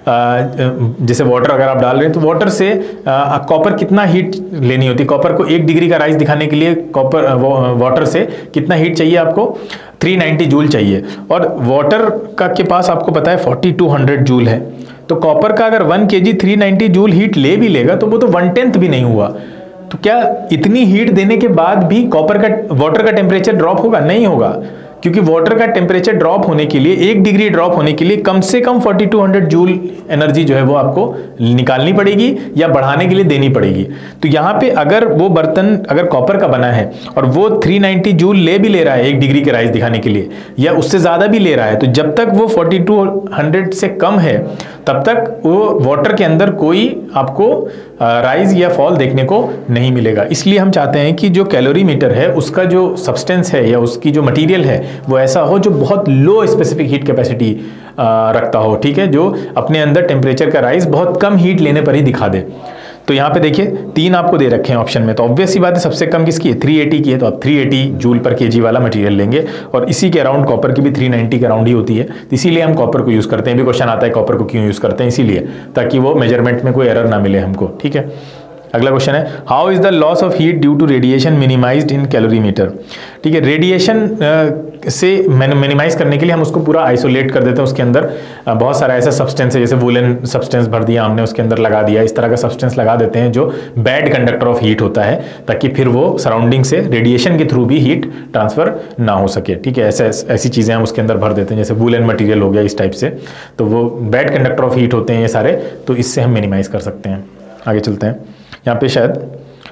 जैसे वाटर अगर आप डाल रहे हैं तो वाटर से कॉपर कितना हीट लेनी होती है, कॉपर को एक डिग्री का राइज दिखाने के लिए कॉपर वाटर से कितना हीट चाहिए आपको? थ्री नाइंटी जूल चाहिए, और वाटर का के पास आपको पता है फोर्टी टू हंड्रेड जूल है। तो कॉपर का अगर one KG three ninety joule heat ले भी लेगा तो वो तो वन टेंथ भी नहीं हुआ। तो क्या इतनी हीट देने के बाद भी कॉपर का वाटर का टेम्परेचर ड्रॉप होगा? नहीं होगा, क्योंकि वाटर का टेम्परेचर ड्रॉप होने के लिए, एक डिग्री ड्रॉप होने के लिए कम से कम forty two hundred joule energy जो है वो आपको निकालनी पड़ेगी या बढ़ाने के लिए देनी पड़ेगी। तो यहाँ पे अगर वो बर्तन अगर कॉपर का बना है और वो थ्री नाइंटी जूल ले भी ले रहा है एक डिग्री के राइज दिखाने के लिए या उससे ज़्यादा भी ले रहा है, तो जब तक वो फोर्टी टू हंड्रेड से कम है तब तक वो वाटर के अंदर कोई आपको राइज या फॉल देखने को नहीं मिलेगा। इसलिए हम चाहते हैं कि जो कैलोरी मीटर है उसका जो सब्सटेंस है या उसकी जो मटेरियल है वो ऐसा हो जो बहुत लो स्पेसिफिक हीट कैपेसिटी रखता हो, ठीक है, जो अपने अंदर टेम्परेचर का राइज बहुत कम हीट लेने पर ही दिखा दे। तो यहाँ पे देखिए तीन आपको दे रखे हैं ऑप्शन में, तो ऑब्वियस सी बात है सबसे कम किसकी है? थ्री एटी की है, तो आप थ्री एटी जूल पर केजी वाला मटेरियल लेंगे, और इसी के अराउंड कॉपर की भी थ्री नाइंटी के अराउंड ही होती है, तो इसीलिए हम कॉपर को यूज़ करते हैं। भी क्वेश्चन आता है कॉपर को क्यों यूज़ करते हैं, इसीलिए ताकि वो मेजरमेंट में कोई एरर ना मिले हमको, ठीक है। अगला क्वेश्चन है, how is the loss of heat due to radiation minimized in calorimeter. ठीक है, रेडिएशन से मिनिमाइज करने के लिए हम उसको पूरा आइसोलेट कर देते हैं, उसके अंदर बहुत सारा ऐसा सब्सटेंस है, जैसे वुलन सब्सटेंस भर दिया हमने उसके अंदर लगा दिया, इस तरह का सब्सटेंस लगा देते हैं जो बैड कंडक्टर ऑफ हीट होता है, ताकि फिर वो सराउंडिंग से रेडिएशन के थ्रू भी हीट ट्रांसफर ना हो सके। ठीक है, ऐसे ऐसी चीज़ें हम उसके अंदर भर देते हैं, जैसे वुलन मटीरियल हो गया इस टाइप से, तो वो बैड कंडक्टर ऑफ हीट होते हैं ये सारे, तो इससे हम मिनिमाइज कर सकते हैं। आगे चलते हैं, यहाँ पे शायद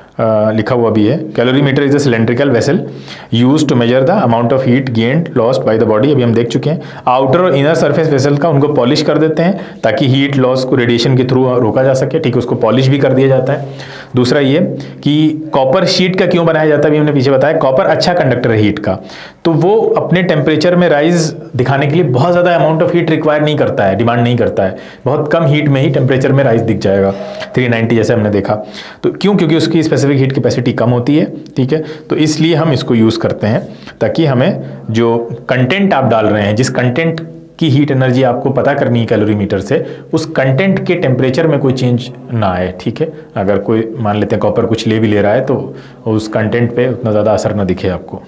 आ, लिखा हुआ भी है, calorimeter is a cylindrical vessel use to measure the amount of heat gained lost by the body. अभी हम देख चुके हैं। आउटर और इनर सरफेस वेसल का उनको पॉलिश कर देते हैं ताकि हीट लॉस को रेडिएशन के थ्रू रोका जा सके। ठीक है, उसको पॉलिश भी कर दिया जाता है। दूसरा ये कि कॉपर शीट का क्यों बनाया जाता है, अभी हमने पीछे बताया, कॉपर अच्छा कंडक्टर है हीट का, तो वो अपने टेम्परेचर में राइज दिखाने के लिए बहुत ज़्यादा अमाउंट ऑफ हीट रिक्वायर नहीं करता है, डिमांड नहीं करता है, बहुत कम हीट में ही टेम्परेचर में राइज दिख जाएगा थ्री नाइंटी जैसे हमने देखा। तो क्यों? क्योंकि उसकी स्पेसिफिक हीट कैपेसिटी कम होती है। ठीक है, तो इसलिए हम इसको यूज़ करते हैं ताकि हमें जो कंटेंट आप डाल रहे हैं, जिस कंटेंट की हीट एनर्जी आपको पता करनी है कैलोरीमीटर से, उस कंटेंट के टेम्परेचर में कोई चेंज ना आए। ठीक है, अगर कोई मान लेते हैं कॉपर कुछ ले भी ले रहा है तो उस कंटेंट पे उतना ज़्यादा असर ना दिखे आपको।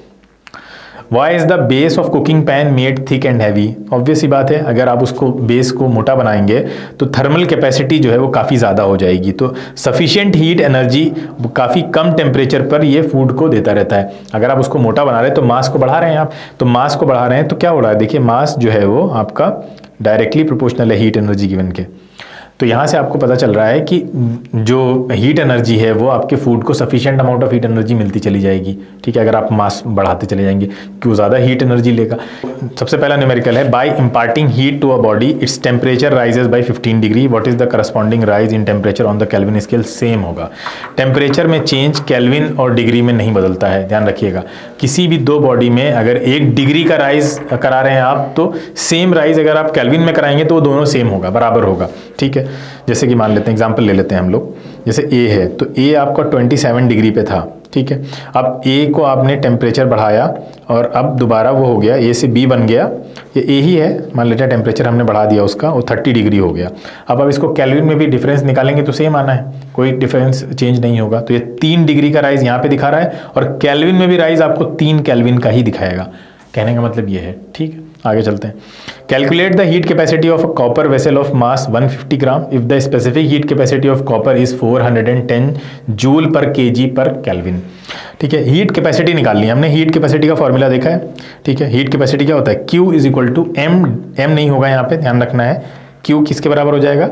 Why is the base of cooking pan made thick and heavy. Obvious ही बात है, अगर आप उसको बेस को मोटा बनाएंगे तो थर्मल कैपेसिटी जो है वो काफ़ी ज़्यादा हो जाएगी, तो सफिशिएंट हीट एनर्जी काफ़ी कम टेम्परेचर पर ये फूड को देता रहता है। अगर आप उसको मोटा बना रहे हैं तो मास को बढ़ा रहे हैं आप, तो मास को बढ़ा रहे हैं तो क्या हो रहा है, देखिए मास जो है वो आपका डायरेक्टली प्रोपोर्शनल है हीट एनर्जी गिवन के। तो यहाँ से आपको पता चल रहा है कि जो हीट एनर्जी है वो आपके फूड को sufficient amount of heat energy मिलती चली जाएगी, ठीक है, अगर आप मास बढ़ाते चले जाएंगे क्यों ज़्यादा हीट एनर्जी लेगा। सबसे पहला न्यूमेरिकल है, by imparting heat to a body its temperature rises by fifteen degree, what is the corresponding rise in temperature on the kelvin scale. Same होगा, टेम्परेचर में चेंज केल्विन और डिग्री में नहीं बदलता है, ध्यान रखिएगा। किसी भी दो बॉडी में अगर एक डिग्री का राइज करा रहे हैं आप तो सेम राइज अगर आप केल्विन में कराएंगे तो वो दोनों सेम होगा, बराबर होगा, ठीक है। जैसे कि मान लेते हैं, एग्जांपल ले लेते हैं हम लोग, जैसे ए है तो ए आपका सत्ताईस डिग्री पे था, ठीक है। अब ए को आपने टेम्परेचर बढ़ाया और अब दोबारा वो हो गया, ए से बी बन गया, ये ए ही है, मान लेते हैं टेम्परेचर हमने बढ़ा दिया उसका, वो तीस डिग्री हो गया। अब अब इसको केल्विन में भी डिफरेंस निकालेंगे तो सेम आना है, कोई डिफरेंस चेंज नहीं होगा। तो ये तीन डिग्री का राइज यहाँ पे दिखा रहा है और केल्विन में भी राइज आपको तीन केल्विन का ही दिखाएगा, कहने का मतलब ये है, ठीक है। आगे चलते हैं, calculate the heat capacity of a copper vessel of mass one fifty gram if the specific heat capacity of copper is four hundred ten joule पर केजी पर केल्विन, ठीक है। हीट कैपेसिटी निकालनी है हमने, हीट कैपेसिटी का formula देखा है, ठीक है। हीट कैपेसिटी क्या होता है, Q is equal to M, M नहीं होगा यहाँ पे, ध्यान रखना है, Q किसके बराबर हो जाएगा,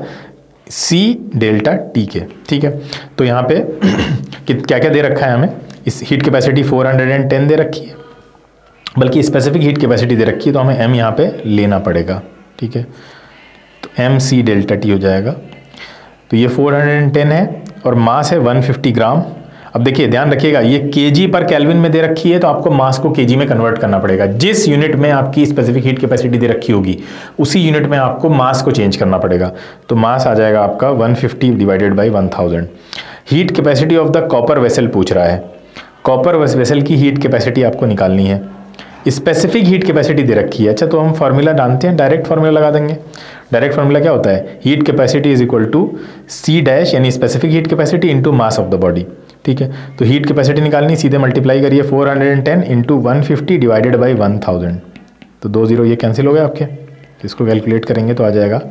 C डेल्टा T के, ठीक है। तो यहाँ पे क्या क्या दे रखा है हमें, इस heat capacity four hundred ten दे रखी है, बल्कि स्पेसिफिक हीट कैपेसिटी दे रखी है, तो हमें m यहाँ पे लेना पड़ेगा, ठीक है। तो एम सी डेल्टा टी हो जाएगा। तो ये फोर हंड्रेड टेन है और मास है वन फिफ्टी ग्राम। अब देखिए ध्यान रखिएगा, ये केजी पर केल्विन में दे रखी है तो आपको मास को केजी में कन्वर्ट करना पड़ेगा। जिस यूनिट में आपकी स्पेसिफिक हीट कैपेसिटी दे रखी होगी उसी यूनिट में आपको मास को चेंज करना पड़ेगा। तो मास आ जाएगा आपका one fifty divided by one thousand. Heat capacity of the copper vessel पूछ रहा है, कॉपर वेसल की हीट कैपेसिटी आपको निकालनी है, स्पेसिफिक हीट कैपेसिटी दे रखी है। अच्छा, तो हम फार्मूला जानते हैं, डायरेक्ट फार्मूला लगा देंगे। डायरेक्ट फार्मूला क्या होता है, heat capacity is equal to C dash यानी specific heat capacity into mass of the body, ठीक है। तो हीट कैपेसिटी निकालनी, सीधे मल्टीप्लाई करिए four hundred ten into one fifty divided by one thousand. तो दो जीरो ये कैंसिल हो गए आपके, इसको कैलकुलेट करेंगे तो आ जाएगा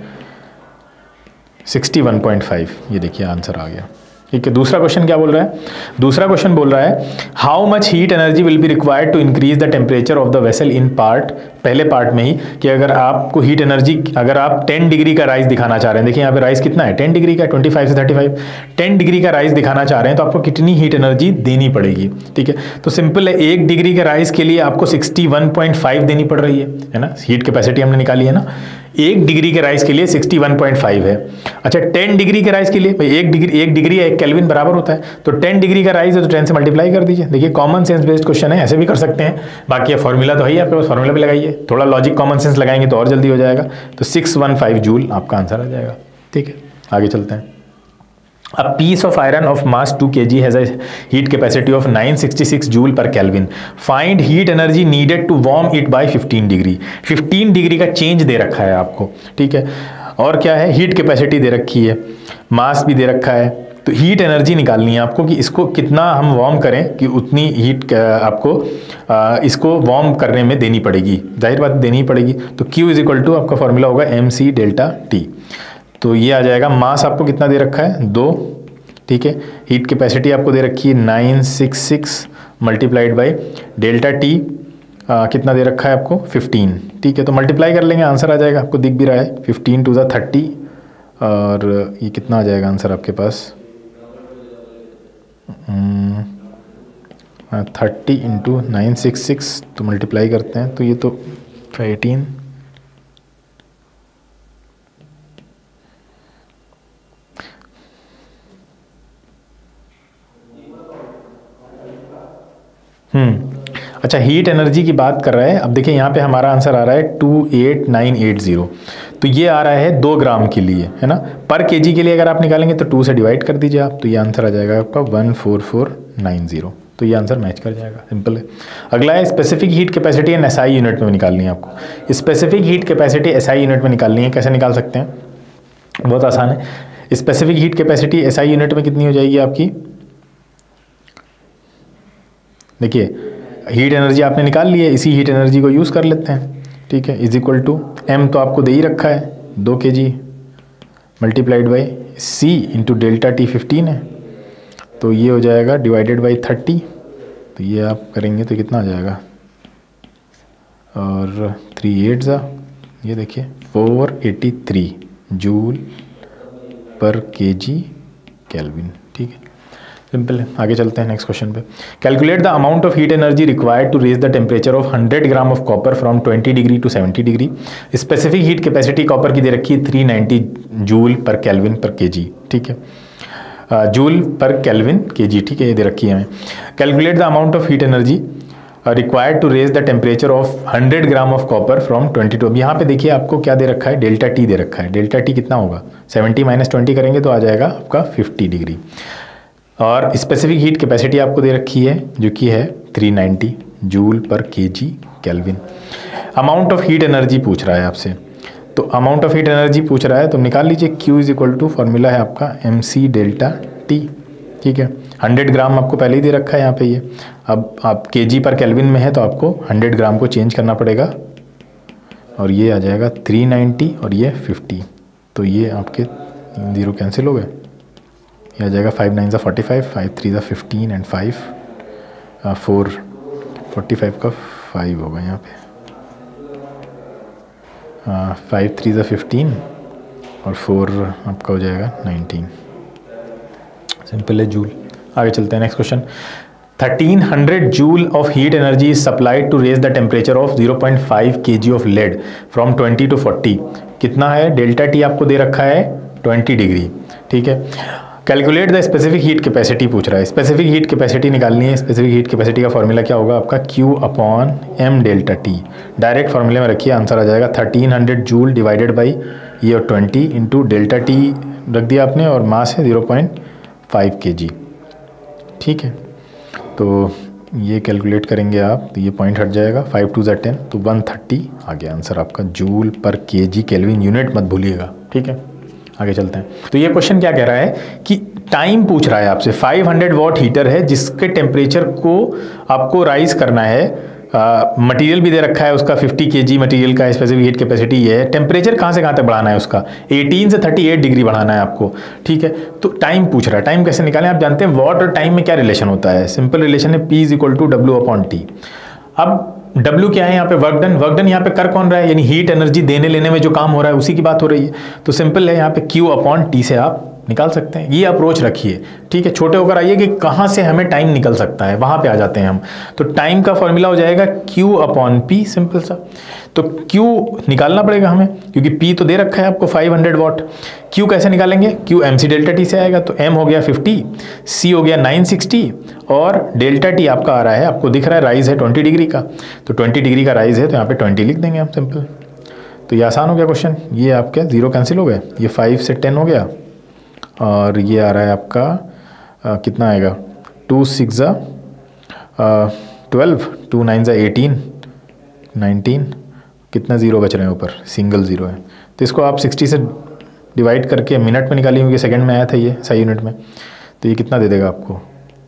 सिक्सटी वन पॉइंट फाइव। ये देखिए आंसर आ गया, ठीक है। दूसरा क्वेश्चन क्या बोल रहा है, दूसरा क्वेश्चन बोल रहा है how much heat energy will be required to increase the temperature of the vessel in part, पहले पार्ट में ही, कि अगर आपको हीट एनर्जी, अगर आप टेन डिग्री का राइज दिखाना चाह रहे हैं, देखिए यहाँ पे राइज कितना है, टेन डिग्री का, ट्वेंटी फाइव से थर्टी फाइव, टेन डिग्री का राइज दिखाना चाह रहे हैं तो आपको कितनी हीट एनर्जी देनी पड़ेगी, ठीक है। तो सिंपल है, एक डिग्री के राइज के लिए आपको सिक्सटी वन पॉइंट फाइव देनी पड़ रही है, है ना, हीट कैपेसिटी हमने निकाली है ना, एक डिग्री के राइज के लिए सिक्सटी वन पॉइंट फाइव है। अच्छा, टेन डिग्री के राइज के लिए, भाई एक डिग्री एक डिग्री एक केल्विन बराबर होता है, तो टेन डिग्री का राइज है तो टेन से मल्टीप्लाई कर दीजिए। देखिए कॉमन सेंस बेस्ड क्वेश्चन है, ऐसे भी कर सकते हैं, बाकी ये फॉर्मूला तो है ही आपके पास, फॉर्मूला भी लगाइए, थोड़ा लॉजिक कॉमन सेंस लगाएंगे तो और जल्दी हो जाएगा। तो सिक्स वन फाइव जूल आपका आंसर आ जाएगा, ठीक है। आगे चलते हैं, A piece of iron of mass two K G has a heat capacity of nine sixty six joule per Kelvin. Find heat energy needed to warm it by fifteen degree. Fifteen degree का change दे रखा है आपको, ठीक है। और क्या है, हीट कैपेसिटी दे रखी है, मास भी दे रखा है, तो हीट एनर्जी निकालनी है आपको कि इसको कितना हम वार्म करें कि उतनी हीट आपको इसको वार्म करने में देनी पड़ेगी, जाहिर बात देनी पड़ेगी। तो Q इज इक्वल टू आपका फॉर्मूला होगा एम सी डेल्टा टी। तो ये आ जाएगा, मास आपको कितना दे रखा है, दो, ठीक है। हीट कैपेसिटी आपको दे रखी है nine six six multiplied by delta T कितना दे रखा है आपको, फिफ्टीन, ठीक है। तो मल्टीप्लाई कर लेंगे, आंसर आ जाएगा, आपको दिख भी रहा है, फिफ्टीन टू ज़ा थर्टी, और ये कितना आ जाएगा आंसर आपके पास, thirty into nine six six, तो मल्टीप्लाई करते हैं तो ये तो एटीन, हम्म अच्छा, हीट एनर्जी की बात कर रहा है। अब देखिए यहाँ पे हमारा आंसर आ रहा है two eight nine eight zero, तो ये आ रहा है दो ग्राम के लिए, है ना। पर केजी के लिए अगर आप निकालेंगे तो टू से डिवाइड कर दीजिए आप, तो ये आंसर आ जाएगा आपका one four four nine zero. तो ये आंसर मैच कर जाएगा, सिंपल है। अगला है specific heat capacity in SI unit में निकालनी है आपको। Specific heat capacity SI unit में निकालनी है, कैसे निकाल सकते हैं, बहुत आसान है। Specific heat capacity SI unit में कितनी हो जाएगी आपकी, देखिए हीट एनर्जी आपने निकाल ली है, इसी हीट एनर्जी को यूज़ कर लेते हैं, ठीक है। इज इक्वल टू एम तो आपको दे ही रखा है दो K G multiplied by C into delta T fifteen है, तो ये हो जाएगा डिवाइडेड बाई थर्टी, तो ये आप करेंगे तो कितना आ जाएगा, और थ्री एट ज़ा, ये देखिए four eighty three joule per K G kelvin. ठीक है, सिंपल है। आगे चलते हैं नेक्स्ट क्वेश्चन पे। Calculate the amount of heat energy required to raise the temperature of hundred gram of copper from twenty degree to seventy degree. Specific heat capacity copper की दे रखी है three ninety joule per kelvin per KG. ठीक है, joule per kelvin KG. ठीक है, ये दे रखी है हमें। Calculate the amount of heat energy required to raise the temperature of hundred gram of copper from twenty to. अब यहाँ पे देखिए आपको क्या दे रखा है, डेल्टा टी दे रखा है। डेल्टा टी कितना होगा, सेवेंटी माइनस ट्वेंटी करेंगे तो आ जाएगा आपका फिफ्टी डिग्री। और स्पेसिफिक हीट कैपेसिटी आपको दे रखी है जो कि है थ्री नाइन्टी जूल पर KG kelvin. Amount of heat energy पूछ रहा है आपसे, तो अमाउंट ऑफ हीट एनर्जी पूछ रहा है तो निकाल लीजिए Q is equal to formula है आपका एम सी डेल्टा टी। ठीक है, हंड्रेड ग्राम आपको पहले ही दे रखा है यहाँ पे ये। अब आप केजी पर केल्विन में है तो आपको हंड्रेड ग्राम को चेंज करना पड़ेगा और ये आ जाएगा थ्री नाइन्टी और ये फिफ्टी। तो ये आपके जीरो कैंसिल हो गए, ये आ जाएगा फाइव नाइन ज़ा फोर्टी फाइव, फाइव थ्री ज़ा fifteen and five four forty five का फाइव होगा यहाँ पे, फाइव थ्री ज़ा फिफ्टीन और फोर आपका हो जाएगा नाइनटीन। सिंपल है, जूल। आगे चलते हैं next question. Thirteen hundred joule of heat energy is supplied to raise the temperature of zero point five KG of lead from twenty to forty. कितना है, डेल्टा टी आपको दे रखा है ट्वेंटी डिग्री। ठीक है, calculate the specific heat capacity पूछ रहा है। स्पेसिफिक हीट कैपेसिटी निकालनी है। स्पेसिफिक हीट कैपेसिटी का फॉर्मूला क्या होगा आपका, Q upon M delta T. Direct फॉर्मूले में रखिए, आंसर आ जाएगा thirteen hundred joule divided by ये और ट्वेंटी इंटू डेल्टा टी रख दिया आपने और मास है ज़ीरो पॉइंट फाइव के जी। ठीक है, तो ये कैलकुलेट करेंगे आप तो ये पॉइंट हट जाएगा, फाइव टू ज़ा टेन तो वन थर्टी आ गया आंसर आपका joule per K G kelvin. Unit मत भूलिएगा। ठीक है, आगे चलते हैं। तो ये क्वेश्चन क्या कह रहा है कि टाइम पूछ रहा है आपसे। फाइव हंड्रेड वॉट हीटर है जिसके टेम्परेचर को आपको राइज करना है। मटेरियल भी दे रखा है उसका फिफ्टी केजी मटेरियल का स्पेसिफिक हीट कैपेसिटी ये है। टेम्परेचर कहाँ से कहाँ तक बढ़ाना है उसका, एटीन से थर्टी एट डिग्री बढ़ाना है आपको। ठीक है, तो टाइम पूछ रहा है। टाइम कैसे निकालें, आप जानते हैं वॉट और टाइम में क्या रिलेशन होता है। सिंपल रिलेशन है, P is equal to W upon T. अब W क्या है यहाँ पे, वर्क डन। वर्क डन यहाँ पे कर कौन रहा है, यानी हीट एनर्जी देने लेने में जो काम हो रहा है उसी की बात हो रही है। तो सिंपल है, यहाँ पे Q अपॉन टी से आप निकाल सकते हैं। ये अप्रोच रखिए। ठीक है, छोटे होकर आइए कि कहाँ से हमें टाइम निकल सकता है, वहाँ पे आ जाते हैं हम। तो टाइम का फॉर्मूला हो जाएगा Q अपॉन पी, सिंपल सा। तो Q निकालना पड़ेगा हमें क्योंकि P तो दे रखा है आपको फाइव हंड्रेड वॉट। Q कैसे निकालेंगे, Q M C delta T से आएगा। तो M हो गया फिफ्टी, C हो गया नाइन सिक्सटी और डेल्टा टी आपका आ रहा है, आपको दिख रहा है राइज है ट्वेंटी डिग्री का। तो ट्वेंटी डिग्री का राइज है तो यहाँ पे ट्वेंटी लिख देंगे हम, सिंपल। तो ये आसान हो गया क्वेश्चन। ये आपके जीरो कैंसिल हो गए, ये फाइव से टेन हो गया और ये आ रहा है आपका आ, कितना आएगा, टू सिक्स ज़ा ट्वेल्व, टू नाइन ज़ा एटीन, नाइनटीन। कितना ज़ीरो बच रहे हैं ऊपर, सिंगल ज़ीरो है। तो इसको आप सिक्सटी से डिवाइड करके मिनट में निकालिए क्योंकि सेकंड में आया था ये सही यूनिट में। तो ये कितना दे देगा आपको,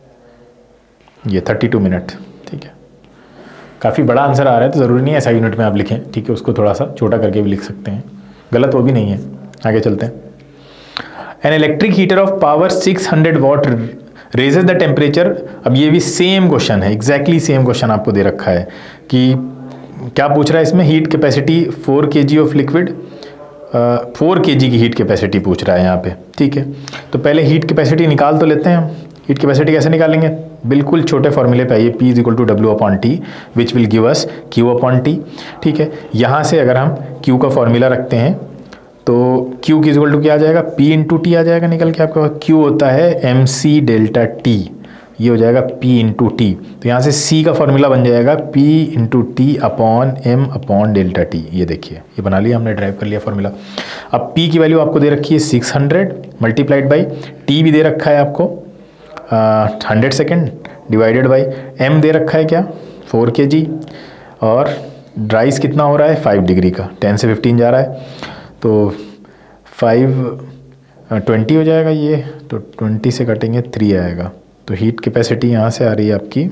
ये थर्टी टू मिनट। ठीक है, काफ़ी बड़ा आंसर आ रहा है तो ज़रूरी नहीं है ऐसा यूनिट में आप लिखें। ठीक है, उसको थोड़ा सा छोटा करके भी लिख सकते हैं, गलत वो भी नहीं है। आगे चलते हैं। An electric heater of power six hundred watt raises the temperature. अब ये भी सेम क्वेश्चन है, एग्जैक्टली सेम क्वेश्चन आपको दे रखा है कि क्या पूछ रहा है इसमें, heat capacity four K G of liquid, four K जी की हीट कैपेसिटी पूछ रहा है यहाँ पे। ठीक है, तो पहले हीट कैपेसिटी निकाल तो लेते हैं हम। हीट कैपेसिटी कैसे निकालेंगे, बिल्कुल छोटे फॉर्मूले पे आइए, P is equal to W upon T which will give us Q upon T. ठीक है, यहाँ से अगर हम Q का फॉर्मूला रखते हैं तो Q की इज इक्वल टू क्या आ जाएगा, P इंटू टी आ जाएगा निकल के आपका। Q होता है एम सी डेल्टा टी, ये हो जाएगा P इंटू टी। तो यहाँ से C का फॉर्मूला बन जाएगा P into T upon M upon delta T. ये देखिए, ये बना लिया हमने, ड्राइव कर लिया फॉर्मूला। अब P की वैल्यू आपको दे रखी है six hundred multiplied by T भी दे रखा है आपको hundred second divided by M दे रखा है क्या, फोर के जी, और ड्राइस कितना हो रहा है फाइव डिग्री का, टेन से फिफ्टीन जा रहा है तो फाइव ट्वेंटी हो जाएगा ये। तो ट्वेंटी से कटेंगे थ्री आएगा। तो हीट कैपेसिटी यहाँ से आ रही है आपकी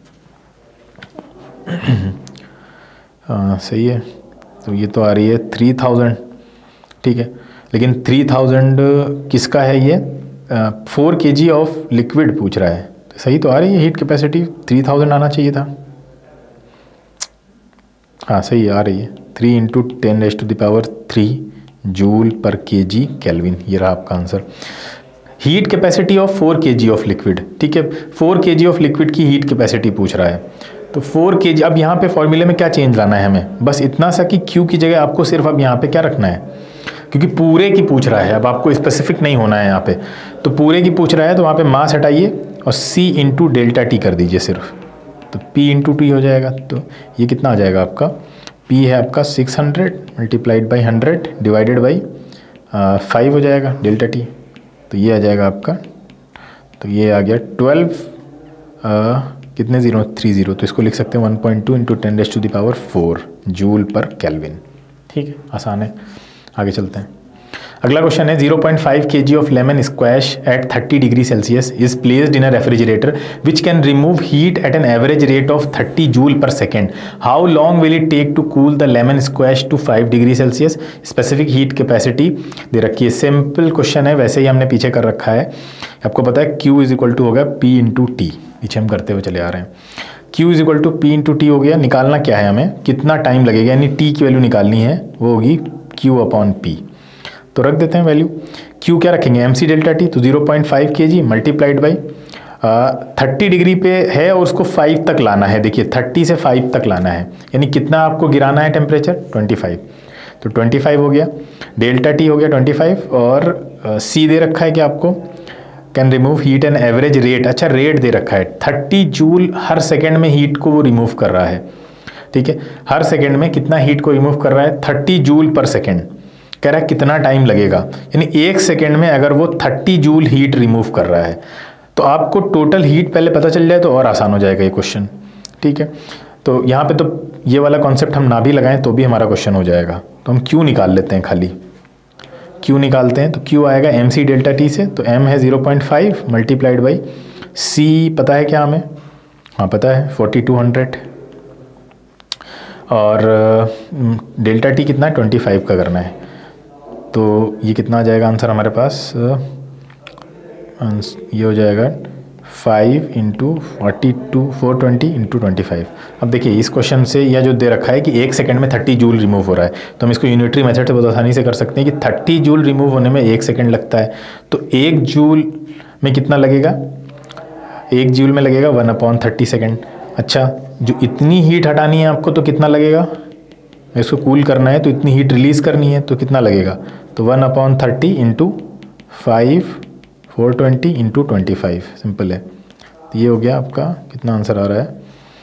आ, सही है, तो ये तो आ रही है थ्री थाउजेंड। ठीक है, लेकिन थ्री थाउजेंड किसका है, ये four K G of liquid पूछ रहा है। तो सही तो आ रही है हीट कैपेसिटी, थ्री थाउजेंड आना चाहिए था। हाँ सही आ रही है, three into ten raise to the power three, joule per K G kelvin. ये रहा आपका answer. Heat capacity of four K G of liquid, ठीक है, four K G of liquid की हीट कैपेसिटी पूछ रहा है, तो फोर के जी। अब यहाँ पे फॉर्मूले में क्या चेंज लाना है हमें, बस इतना सा कि Q की जगह आपको सिर्फ अब यहाँ पे क्या रखना है, क्योंकि पूरे की पूछ रहा है, अब आपको स्पेसिफिक नहीं होना है यहाँ पे, तो पूरे की पूछ रहा है, तो वहाँ पे मास हटाइए और C इंटू डेल्टा टी कर दीजिए सिर्फ, तो P इंटू टी हो जाएगा। तो ये कितना आ जाएगा आपका, P है आपका six hundred multiplied by hundred divided by five हो जाएगा डेल्टा टी, तो ये आ जाएगा आपका, तो ये आ गया ट्वेल्व, कितने ज़ीरो, थ्री ज़ीरो, तो इसको लिख सकते हैं one point two into ten raise to the power four joule per kelvin. ठीक है, आसान है, आगे चलते हैं। अगला क्वेश्चन है zero point five KG of lemon squash at thirty degree Celsius is placed in a refrigerator which can remove heat at an average rate of thirty joule per second. How long will it take to cool the lemon squash to five degree Celsius. Specific heat capacity दे रखी है। Simple question है, वैसे ही हमने पीछे कर रखा है, आपको पता है Q इज इक्वल टू होगा P इंटू टी, पीछे हम करते हुए चले आ रहे हैं। Q is equal to P into T हो गया। निकालना क्या है हमें, कितना टाइम लगेगा, यानी T की वैल्यू निकालनी है, वो होगी Q अपॉन P। तो रख देते हैं वैल्यू, Q क्या रखेंगे, एम सी डेल्टा टी, तो zero point five K G multiplied by thirty degree पे है और उसको फाइव तक लाना है। देखिए थर्टी से फाइव तक लाना है, यानी कितना आपको गिराना है टेम्परेचर, ट्वेंटी फाइव, तो ट्वेंटी फाइव हो गया, डेल्टा टी हो गया ट्वेंटी फाइव, और सी uh, दे रखा है कि आपको can remove heat and average rate, अच्छा रेट दे रखा है थर्टी जूल हर सेकेंड में हीट को वो रिमूव कर रहा है। ठीक है, हर सेकेंड में कितना हीट को रिमूव कर रहा है, थर्टी जूल पर सेकेंड। कह रहा है कितना टाइम लगेगा, यानी एक सेकेंड में अगर वो थर्टी जूल हीट रिमूव कर रहा है, तो आपको टोटल हीट पहले पता चल जाए तो और आसान हो जाएगा ये क्वेश्चन। ठीक है, तो यहाँ पे तो ये वाला कॉन्सेप्ट हम ना भी लगाएं तो भी हमारा क्वेश्चन हो जाएगा, तो हम Q निकाल लेते हैं, खाली Q निकालते हैं, तो Q आएगा एम सी डेल्टा टी से, तो M है zero point five multiplied by C पता है क्या हमें, हाँ पता है फोर्टी टू हंड्रेड, और डेल्टा टी कितना है, ट्वेंटी फाइव का करना है, तो ये कितना आ जाएगा आंसर हमारे पास, ये हो जाएगा five into forty two four twenty into twenty five. अब देखिए इस क्वेश्चन से यह जो दे रखा है कि एक सेकंड में थर्टी जूल रिमूव हो रहा है, तो हम इसको यूनिटरी मेथड से बहुत आसानी से कर सकते हैं कि थर्टी जूल रिमूव होने में एक सेकंड लगता है, तो एक जूल में कितना लगेगा, एक जूल में लगेगा वन अपॉन थर्टी सेकेंड। अच्छा, जो इतनी हीट हटानी है आपको तो कितना लगेगा, इसको कूल करना है तो इतनी हीट रिलीज़ करनी है तो कितना लगेगा, तो one upon thirty into five four twenty into twenty five, simple है। तो ये हो गया आपका, कितना आंसर आ रहा है,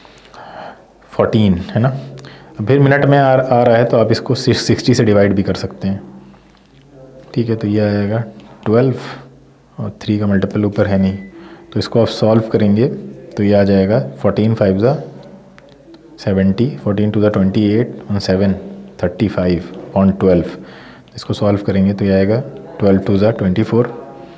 फोर्टीन, है ना। अब फिर मिनट में आ, आ रहा है तो आप इसको सिक्सटी से डिवाइड भी कर सकते हैं। ठीक है, तो ये आएगा ट्वेल्व और थ्री का मल्टीपल ऊपर है नहीं, तो इसको आप सॉल्व करेंगे तो ये आ जाएगा फोर्टीन फाइव ज़ा सेवेंटी, फोर्टीन टू ज़ा ट्वेंटी एट और seven thirty five on twelve, इसको सॉल्व करेंगे तो ये आएगा ट्वेल्व टू ज़ा ट्वेंटी फोर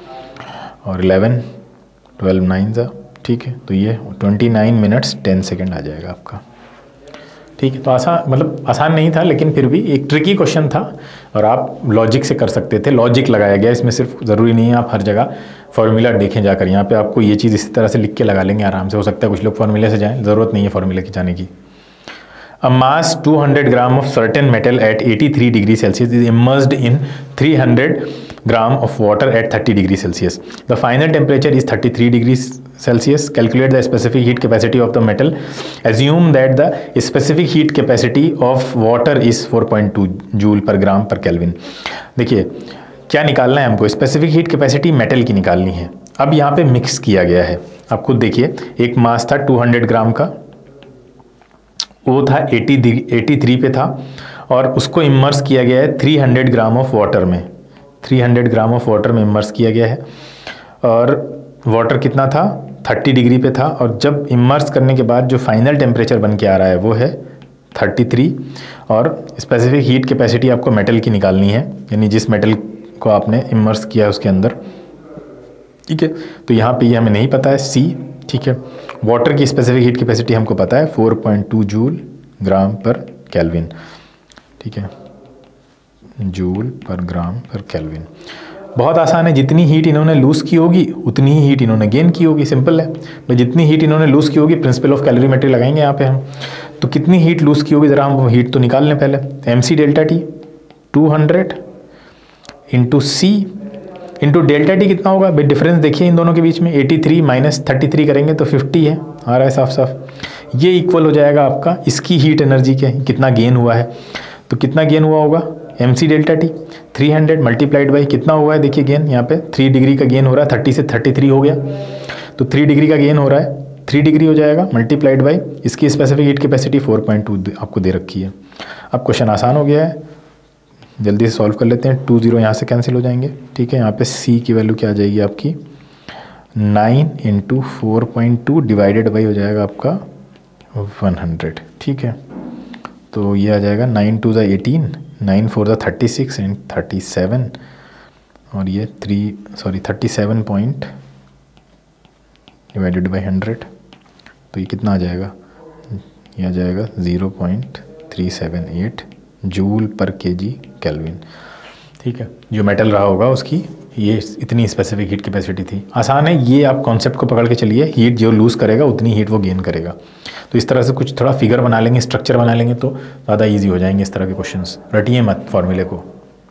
और इलेवन, ट्वेल्व नाइन ज़ा, ठीक है, तो ये twenty nine minutes ten second आ जाएगा आपका। ठीक है, तो आसान, मतलब आसान नहीं था लेकिन फिर भी एक ट्रिकी क्वेश्चन था और आप लॉजिक से कर सकते थे, लॉजिक लगाया गया इसमें, सिर्फ ज़रूरी नहीं है आप हर जगह फॉर्मूला देखें जाकर, यहाँ पे आपको ये चीज़ इसी तरह से लिख के लगा लेंगे आराम से। हो सकता है कुछ लोग फॉर्मूले से जाएं, ज़रूरत नहीं है फॉर्मूले की जाने की। A mass two hundred gram of certain metal at eighty-three degree Celsius is immersed in three hundred gram of water at thirty degree Celsius. The final temperature is thirty-three degrees Celsius. Calculate the specific heat capacity of the metal. Assume that the specific heat capacity of water is four point two joule per gram per Kelvin. देखिए क्या निकालना है हमको, specific heat capacity metal की निकालनी है। अब यहाँ पे मिक्स किया गया है, आप खुद देखिए, एक मास था टू हंड्रेड ग्राम का, वो था एटी एटी थ्री पे था, और उसको इमर्स किया गया है three hundred gram of water में, three hundred gram of water में इमर्स किया गया है, और वाटर कितना था, थर्टी डिग्री पे था, और जब इमर्स करने के बाद जो फाइनल टेम्परेचर बन के आ रहा है वो है थर्टी थ्री, और स्पेसिफिक हीट कैपेसिटी आपको मेटल की निकालनी है, यानी जिस मेटल को आपने इमर्स किया है उसके अंदर। ठीक है, तो यहाँ पे ये हमें नहीं पता है सी। ठीक है, वाटर की स्पेसिफिक हीट कैपेसिटी हमको पता है four point two joule gram per kelvin. ठीक है, जूल पर ग्राम पर केल्विन, बहुत आसान है। जितनी हीट इन्होंने लूज़ की होगी उतनी ही हीट इन्होंने गेन की होगी, सिंपल है भाई। जितनी हीट इन्होंने लूज़ की होगी, प्रिंसिपल ऑफ कैलोरीमेट्री लगाएंगे यहाँ पे हम, तो कितनी हीट लूज़ की होगी ज़रा हम वो हीट तो निकाल लें पहले। M C delta T two hundred into C into delta T कितना होगा भाई, डिफरेंस देखिए इन दोनों के बीच में, eighty three minus thirty three करेंगे तो फिफ्टी है, आ रहा है साफ साफ। ये इक्वल हो जाएगा आपका इसकी हीट एनर्जी के कितना गेन हुआ है, तो कितना गेन हुआ होगा M C delta T, three hundred multiplied by कितना हुआ है, देखिए गेन यहाँ पे थ्री डिग्री का गेन हो रहा है, थर्टी से थर्टी थ्री हो गया, तो थ्री डिग्री का गेन हो रहा है, थ्री डिग्री हो जाएगा मल्टीप्लाइड बाई इसकी specific heat capacity four point two आपको दे रखी है। अब क्वेश्चन आसान हो गया है, जल्दी से सॉल्व कर लेते हैं। टू जीरो यहाँ से कैंसिल हो जाएंगे, ठीक है। यहाँ पे सी की वैल्यू क्या आ जाएगी आपकी, nine into four point two divided by हो जाएगा आपका वन हंड्रेड, ठीक है। तो ये आ जाएगा नाइन टू ज़ा एटीन, नाइन फोर ज़ा thirty six and thirty seven, और ये three sorry thirty seven point divided by hundred, तो ये कितना आ जाएगा, ये आ जाएगा zero point three seven eight joule पर केजी केल्विन, ठीक है। जो मेटल रहा होगा उसकी ये इतनी स्पेसिफिक हीट कैपेसिटी थी। आसान है, ये आप कॉन्सेप्ट को पकड़ के चलिए, हीट जो लूज़ करेगा उतनी हीट वो गेन करेगा। तो इस तरह से कुछ थोड़ा फिगर बना लेंगे, स्ट्रक्चर बना लेंगे तो ज़्यादा ईजी हो जाएंगे इस तरह के क्वेश्चंस, रटिए मत फॉर्मूले को।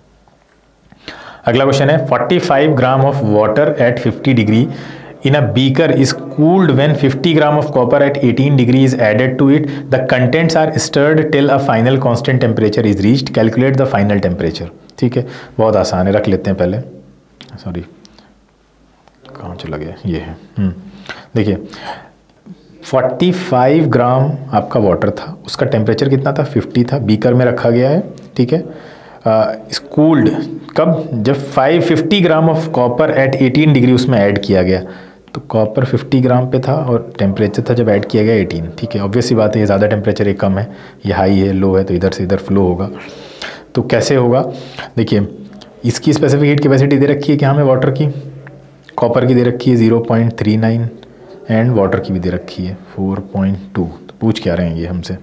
अगला क्वेश्चन है, forty five gram of water at fifty degree in a beaker is cooled when fifty gram of copper at eighteen degree is added to it. The contents are stirred till a final constant temperature is reached. Calculate the final temperature. ठीक है, बहुत आसान है, रख लेते हैं पहले, sorry कहाँ चला गया, ये है। हम्म देखिए पैंतालीस ग्राम आपका वाटर था, उसका टेम्परेचर कितना था, फिफ्टी था, बीकर में रखा गया है, ठीक है। कूल्ड कब, जब five fifty gram of copper at eighteen degree उसमें ऐड किया गया, तो कॉपर फिफ्टी ग्राम पे था और टेम्परेचर था जब ऐड किया गया एटीन, ठीक है। ऑब्वियस सी बात है, ये ज़्यादा टेम्परेचर एक कम है, ये हाई है, लो है, तो इधर से इधर फ्लो होगा। तो कैसे होगा, देखिए इसकी स्पेसिफिक हीट कैपेसिटी दे रखी है कि हमें वाटर की, कॉपर की दे रखी है zero point three nine and water की भी दे रखी है फोर पॉइंट टू। तो पूछ क्या रहे हैं ये हमसे,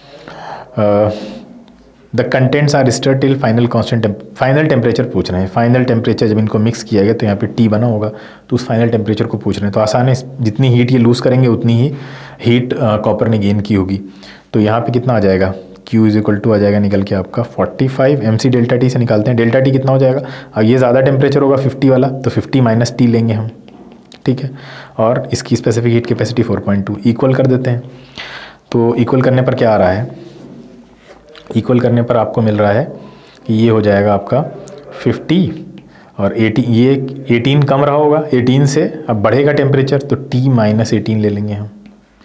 the contents are stirred till final constant, final temperature पूछ रहे हैं। फाइनल टेम्परेचर जब इनको मिक्स किया गया तो यहाँ पे टी बना होगा, तो उस फाइनल टेम्परेचर को पूछ रहे हैं। तो आसान है, जितनी हीट ये लूज़ करेंगे उतनी ही हीट कॉपर ने गेन की होगी। तो यहाँ पे कितना आ जाएगा, Q इज इक्वल टू आ जाएगा निकल के आपका forty five, M C delta T से निकालते हैं, डेल्टा टी कितना हो जाएगा, अब ये ज़्यादा टेम्परेचर होगा फिफ्टी वाला, तो फिफ्टी माइनस टी लेंगे हम, ठीक है। और इसकी specific heat capacity four point two, equal कर देते हैं। तो इक्वल करने पर क्या आ रहा है, इक्वल करने पर आपको मिल रहा है कि ये हो जाएगा आपका फिफ्टी और एटीन, ये एटीन कम रहा होगा एटीन से, अब बढ़ेगा टेम्परेचर तो T माइनस एटीन ले लेंगे हम,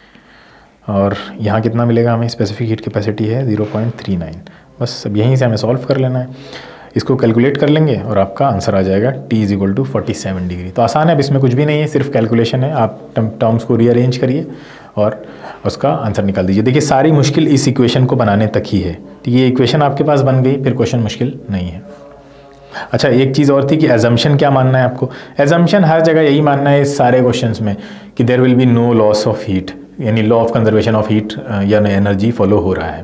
और यहाँ कितना मिलेगा हमें, स्पेसिफिक हीट कैपेसिटी है ज़ीरो पॉइंट थ्री नाइन। बस अब यहीं से हमें सॉल्व कर लेना है, इसको कैलकुलेट कर लेंगे और आपका आंसर आ जाएगा T is equal to forty seven degree. तो आसान है, अब इसमें कुछ भी नहीं है, सिर्फ कैलकुलेशन है, आप टर्म्स को रीअरेंज करिए और उसका आंसर निकाल दीजिए। देखिए सारी मुश्किल इस इक्वेशन को बनाने तक ही है, तो ये इक्वेशन आपके पास बन गई, फिर क्वेश्चन मुश्किल नहीं है। अच्छा एक चीज़ और थी कि एजम्पशन क्या मानना है आपको, एजम्पशन हर जगह यही मानना है इस सारे क्वेश्चंस में कि there will be no loss of heat, यानी law of conservation of heat या एनर्जी फॉलो हो रहा है।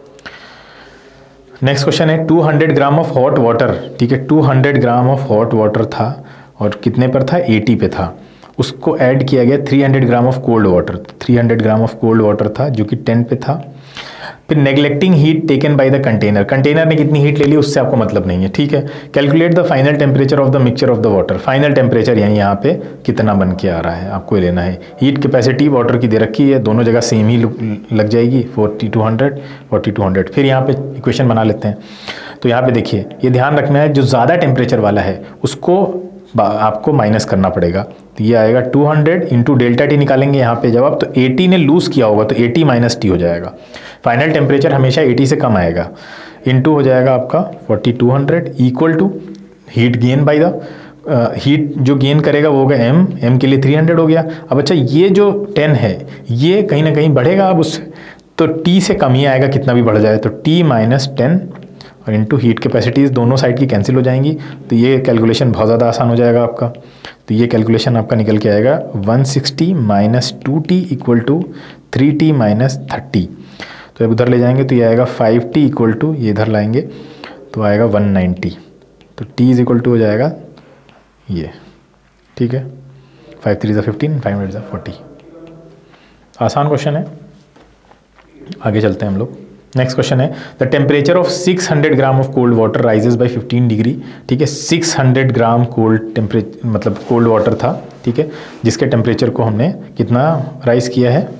नेक्स्ट क्वेश्चन है, two hundred gram of hot water, ठीक है, two hundred gram of hot water था और कितने पर था, एटी पे था, उसको ऐड किया गया three hundred gram of cold water, three hundred gram of cold water था जो कि टेन पे था। फिर neglecting heat taken by the container, container ने कितनी हीट ले ली उससे आपको मतलब नहीं है, ठीक है। Calculate the final temperature of the mixture of the water, final temperature यानी यहाँ पे कितना बन के आ रहा है आपको ये लेना है। हीट कैपेसिटी वाटर की दे रखी है, दोनों जगह सेम ही लग जाएगी, forty two hundred forty two hundred. फिर यहाँ पे इक्वेशन बना लेते हैं। तो यहाँ पे देखिए ये ध्यान रखना है, जो ज़्यादा टेम्परेचर वाला है उसको आपको माइनस करना पड़ेगा। तो ये आएगा two hundred into delta T निकालेंगे यहाँ पे जवाब, तो एटी ने लूज़ किया होगा तो एटी माइनस टी हो जाएगा। फाइनल टेम्परेचर हमेशा एटी से कम आएगा, इनटू हो जाएगा आपका forty two hundred equal to heat gain by the heat जो गेन करेगा वो होगा एम, एम के लिए थ्री हंड्रेड हो गया। अब अच्छा ये जो टेन है ये कहीं ना कहीं बढ़ेगा अब उससे, तो टी से कम ही आएगा कितना भी बढ़ जाए, तो टी माइनस टेन और इंटू हीट कैपेसिटीज़ दोनों साइड की कैंसिल हो जाएंगी। तो ये कैलकुलेशन बहुत ज़्यादा आसान हो जाएगा आपका। तो ये कैलकुलेशन आपका निकल के आएगा one sixty minus two T equal to three T minus thirty. तो अब उधर ले जाएंगे तो ये आएगा फाइव टी इक्वल टू, ये इधर लाएंगे तो आएगा वन नाइन्टी। तो टी इज इक्वल टू हो जाएगा ये, ठीक है, फाइव थ्री ज़ा फिफ्टीन, फाइव हंड्रेड ज़ा फोर्टी। आसान क्वेश्चन है, आगे चलते हैं हम लोग। नेक्स्ट क्वेश्चन है the temperature of six hundred gram of cold water rises by fifteen degree. ठीक है, six hundred gram cold temperature मतलब कोल्ड वाटर था, ठीक है, जिसके टेम्परेचर को हमने कितना राइज किया है,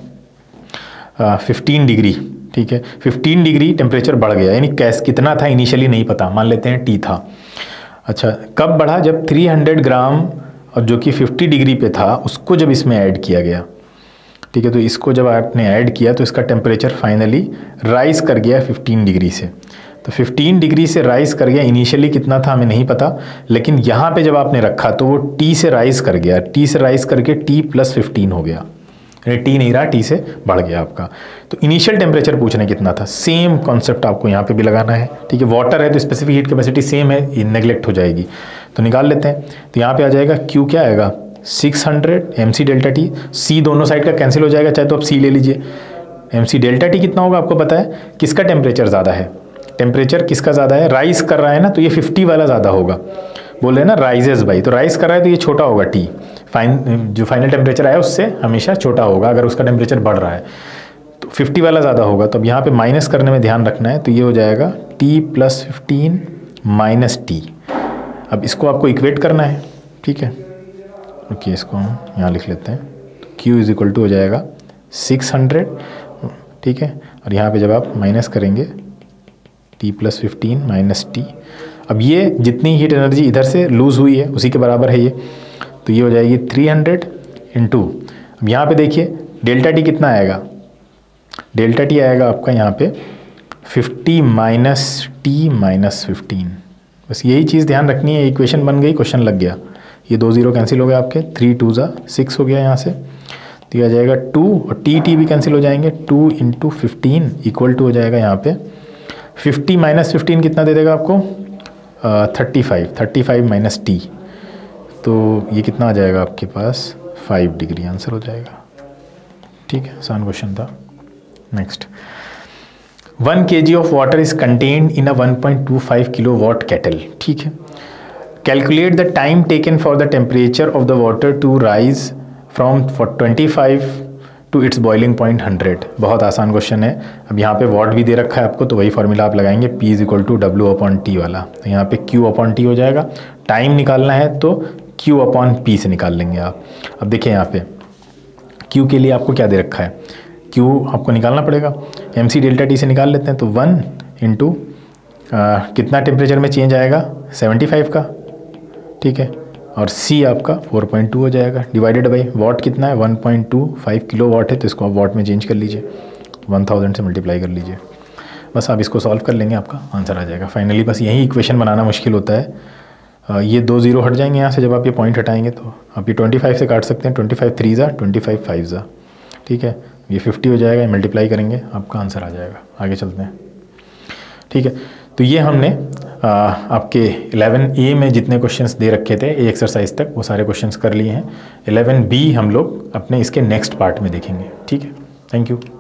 फिफ्टीन डिग्री। ठीक है, फिफ्टीन डिग्री टेम्परेचर बढ़ गया, यानी कैस कितना था इनिशियली नहीं पता, मान लेते हैं टी था। अच्छा, कब बढ़ा, जब थ्री हंड्रेड ग्राम और जो कि फिफ्टी डिग्री पे था उसको जब इसमें ऐड किया गया। ठीक है, तो इसको जब आपने ऐड किया तो इसका टेम्परेचर फाइनली राइज कर गया फिफ्टीन डिग्री से। तो फिफ्टीन डिग्री से राइज कर गया, इनिशियली कितना था हमें नहीं पता, लेकिन यहाँ पे जब आपने रखा तो वो टी से राइज कर गया, टी से राइज करके टी प्लस फिफ्टीन हो गया, टी नहीं रहा, टी से बढ़ गया आपका। तो इनिशियल टेम्परेचर पूछना कितना था, सेम कॉन्सेप्ट आपको यहाँ पे भी लगाना है। ठीक है, वाटर है तो स्पेसिफिक हीट कैपेसिटी सेम है, ये नेग्लेक्ट हो जाएगी, तो निकाल लेते हैं। तो यहाँ पे आ जाएगा Q क्या आएगा, six hundred M C delta T, C दोनों साइड का कैंसिल हो जाएगा, चाहे तो आप सी ले लीजिए। एम सी डेल्टा टी कितना होगा आपको पता है, किसका टेम्परेचर ज़्यादा है, टेम्परेचर किसका ज़्यादा है, राइज कर रहा है ना, तो ये फिफ्टी वाला ज़्यादा होगा, बोल रहे हैं ना राइजेस बाई, तो राइज कर रहा है तो ये छोटा होगा टी, फाइन जो फाइनल टेम्परेचर आया उससे हमेशा छोटा होगा अगर उसका टेम्परेचर बढ़ रहा है, तो फिफ्टी वाला ज़्यादा होगा। तो अब यहाँ पे माइनस करने में ध्यान रखना है, तो ये हो जाएगा T plus fifteen minus T. अब इसको आपको इक्वेट करना है, ठीक है, ओके, इसको हम यहाँ लिख लेते हैं, Q इज इक्वल टू हो जाएगा सिक्स हंड्रेड, ठीक है, और यहाँ पे जब आप माइनस करेंगे T plus fifteen minus T, अब ये जितनी हीट एनर्जी इधर से लूज़ हुई है उसी के बराबर है ये, तो ये हो जाएगी थ्री हंड्रेड इंटू, अब यहाँ पे देखिए डेल्टा टी कितना आएगा, डेल्टा टी आएगा आपका यहाँ पे fifty minus T minus fifteen, बस यही चीज़ ध्यान रखनी है। इक्वेशन बन गई, क्वेश्चन लग गया, ये दो जीरो कैंसिल हो गया आपके, थ्री टू ज़ा सिक्स हो गया यहाँ से, तो ये आ जाएगा टू और टी टी भी कैंसिल हो जाएंगे, two into fifteen equal to हो जाएगा यहाँ पे फिफ्टी माइनस फिफ्टीन कितना दे देगा आपको, thirty five, thirty five minus T, तो ये कितना आ जाएगा आपके पास फाइव डिग्री, आंसर हो जाएगा। ठीक है, आसान क्वेश्चन था। Next, one K G of water is contained in a one point two five kilo watt kettle. ठीक है, calculate the time taken for the temperature of the water to rise from twenty five to its boiling point hundred. बहुत आसान question है। अब यहाँ पे वाट भी दे रखा है आपको, तो वही फॉर्मूला आप लगाएंगे, P is equal to W upon T वाला, तो यहाँ पे Q अपॉन टी हो जाएगा। टाइम निकालना है तो Q अपॉन पी से निकाल लेंगे आप। अब देखिए यहाँ पे Q के लिए आपको क्या दे रखा है, Q आपको निकालना पड़ेगा, एम सी डेल्टा टी से निकाल लेते हैं, तो वन इंटू कितना टेम्परेचर में चेंज आएगा, सेवेंटी फाइव का, ठीक है, और C आपका फोर पॉइंट टू हो जाएगा, डिवाइडेड बाई वाट कितना है, one point two five kilo watt है, तो इसको आप वाट में चेंज कर लीजिए, वन थाउजेंड से मल्टीप्लाई कर लीजिए, बस आप इसको सॉल्व कर लेंगे, आपका आंसर आ जाएगा फाइनली। बस यही इक्वेशन बनाना मुश्किल होता है, आ, ये दो जीरो हट जाएंगे यहाँ से जब आप ये पॉइंट हटाएंगे, तो आप ये ट्वेंटी फाइव से काट सकते हैं, ट्वेंटी फाइव थ्री ज़ा ट्वेंटी फाइव फाइव ज़ा, ठीक है, ये फिफ्टी हो जाएगा, मल्टीप्लाई करेंगे आपका आंसर आ जाएगा। आगे चलते हैं, ठीक है, तो ये हमने आ, आपके इलेवन ए में जितने क्वेश्चंस दे रखे थे ए एक्सरसाइज तक वो सारे क्वेश्चंस कर लिए हैं। इलेवन बी हम लोग अपने इसके नेक्स्ट पार्ट में देखेंगे। ठीक है, थैंक यू।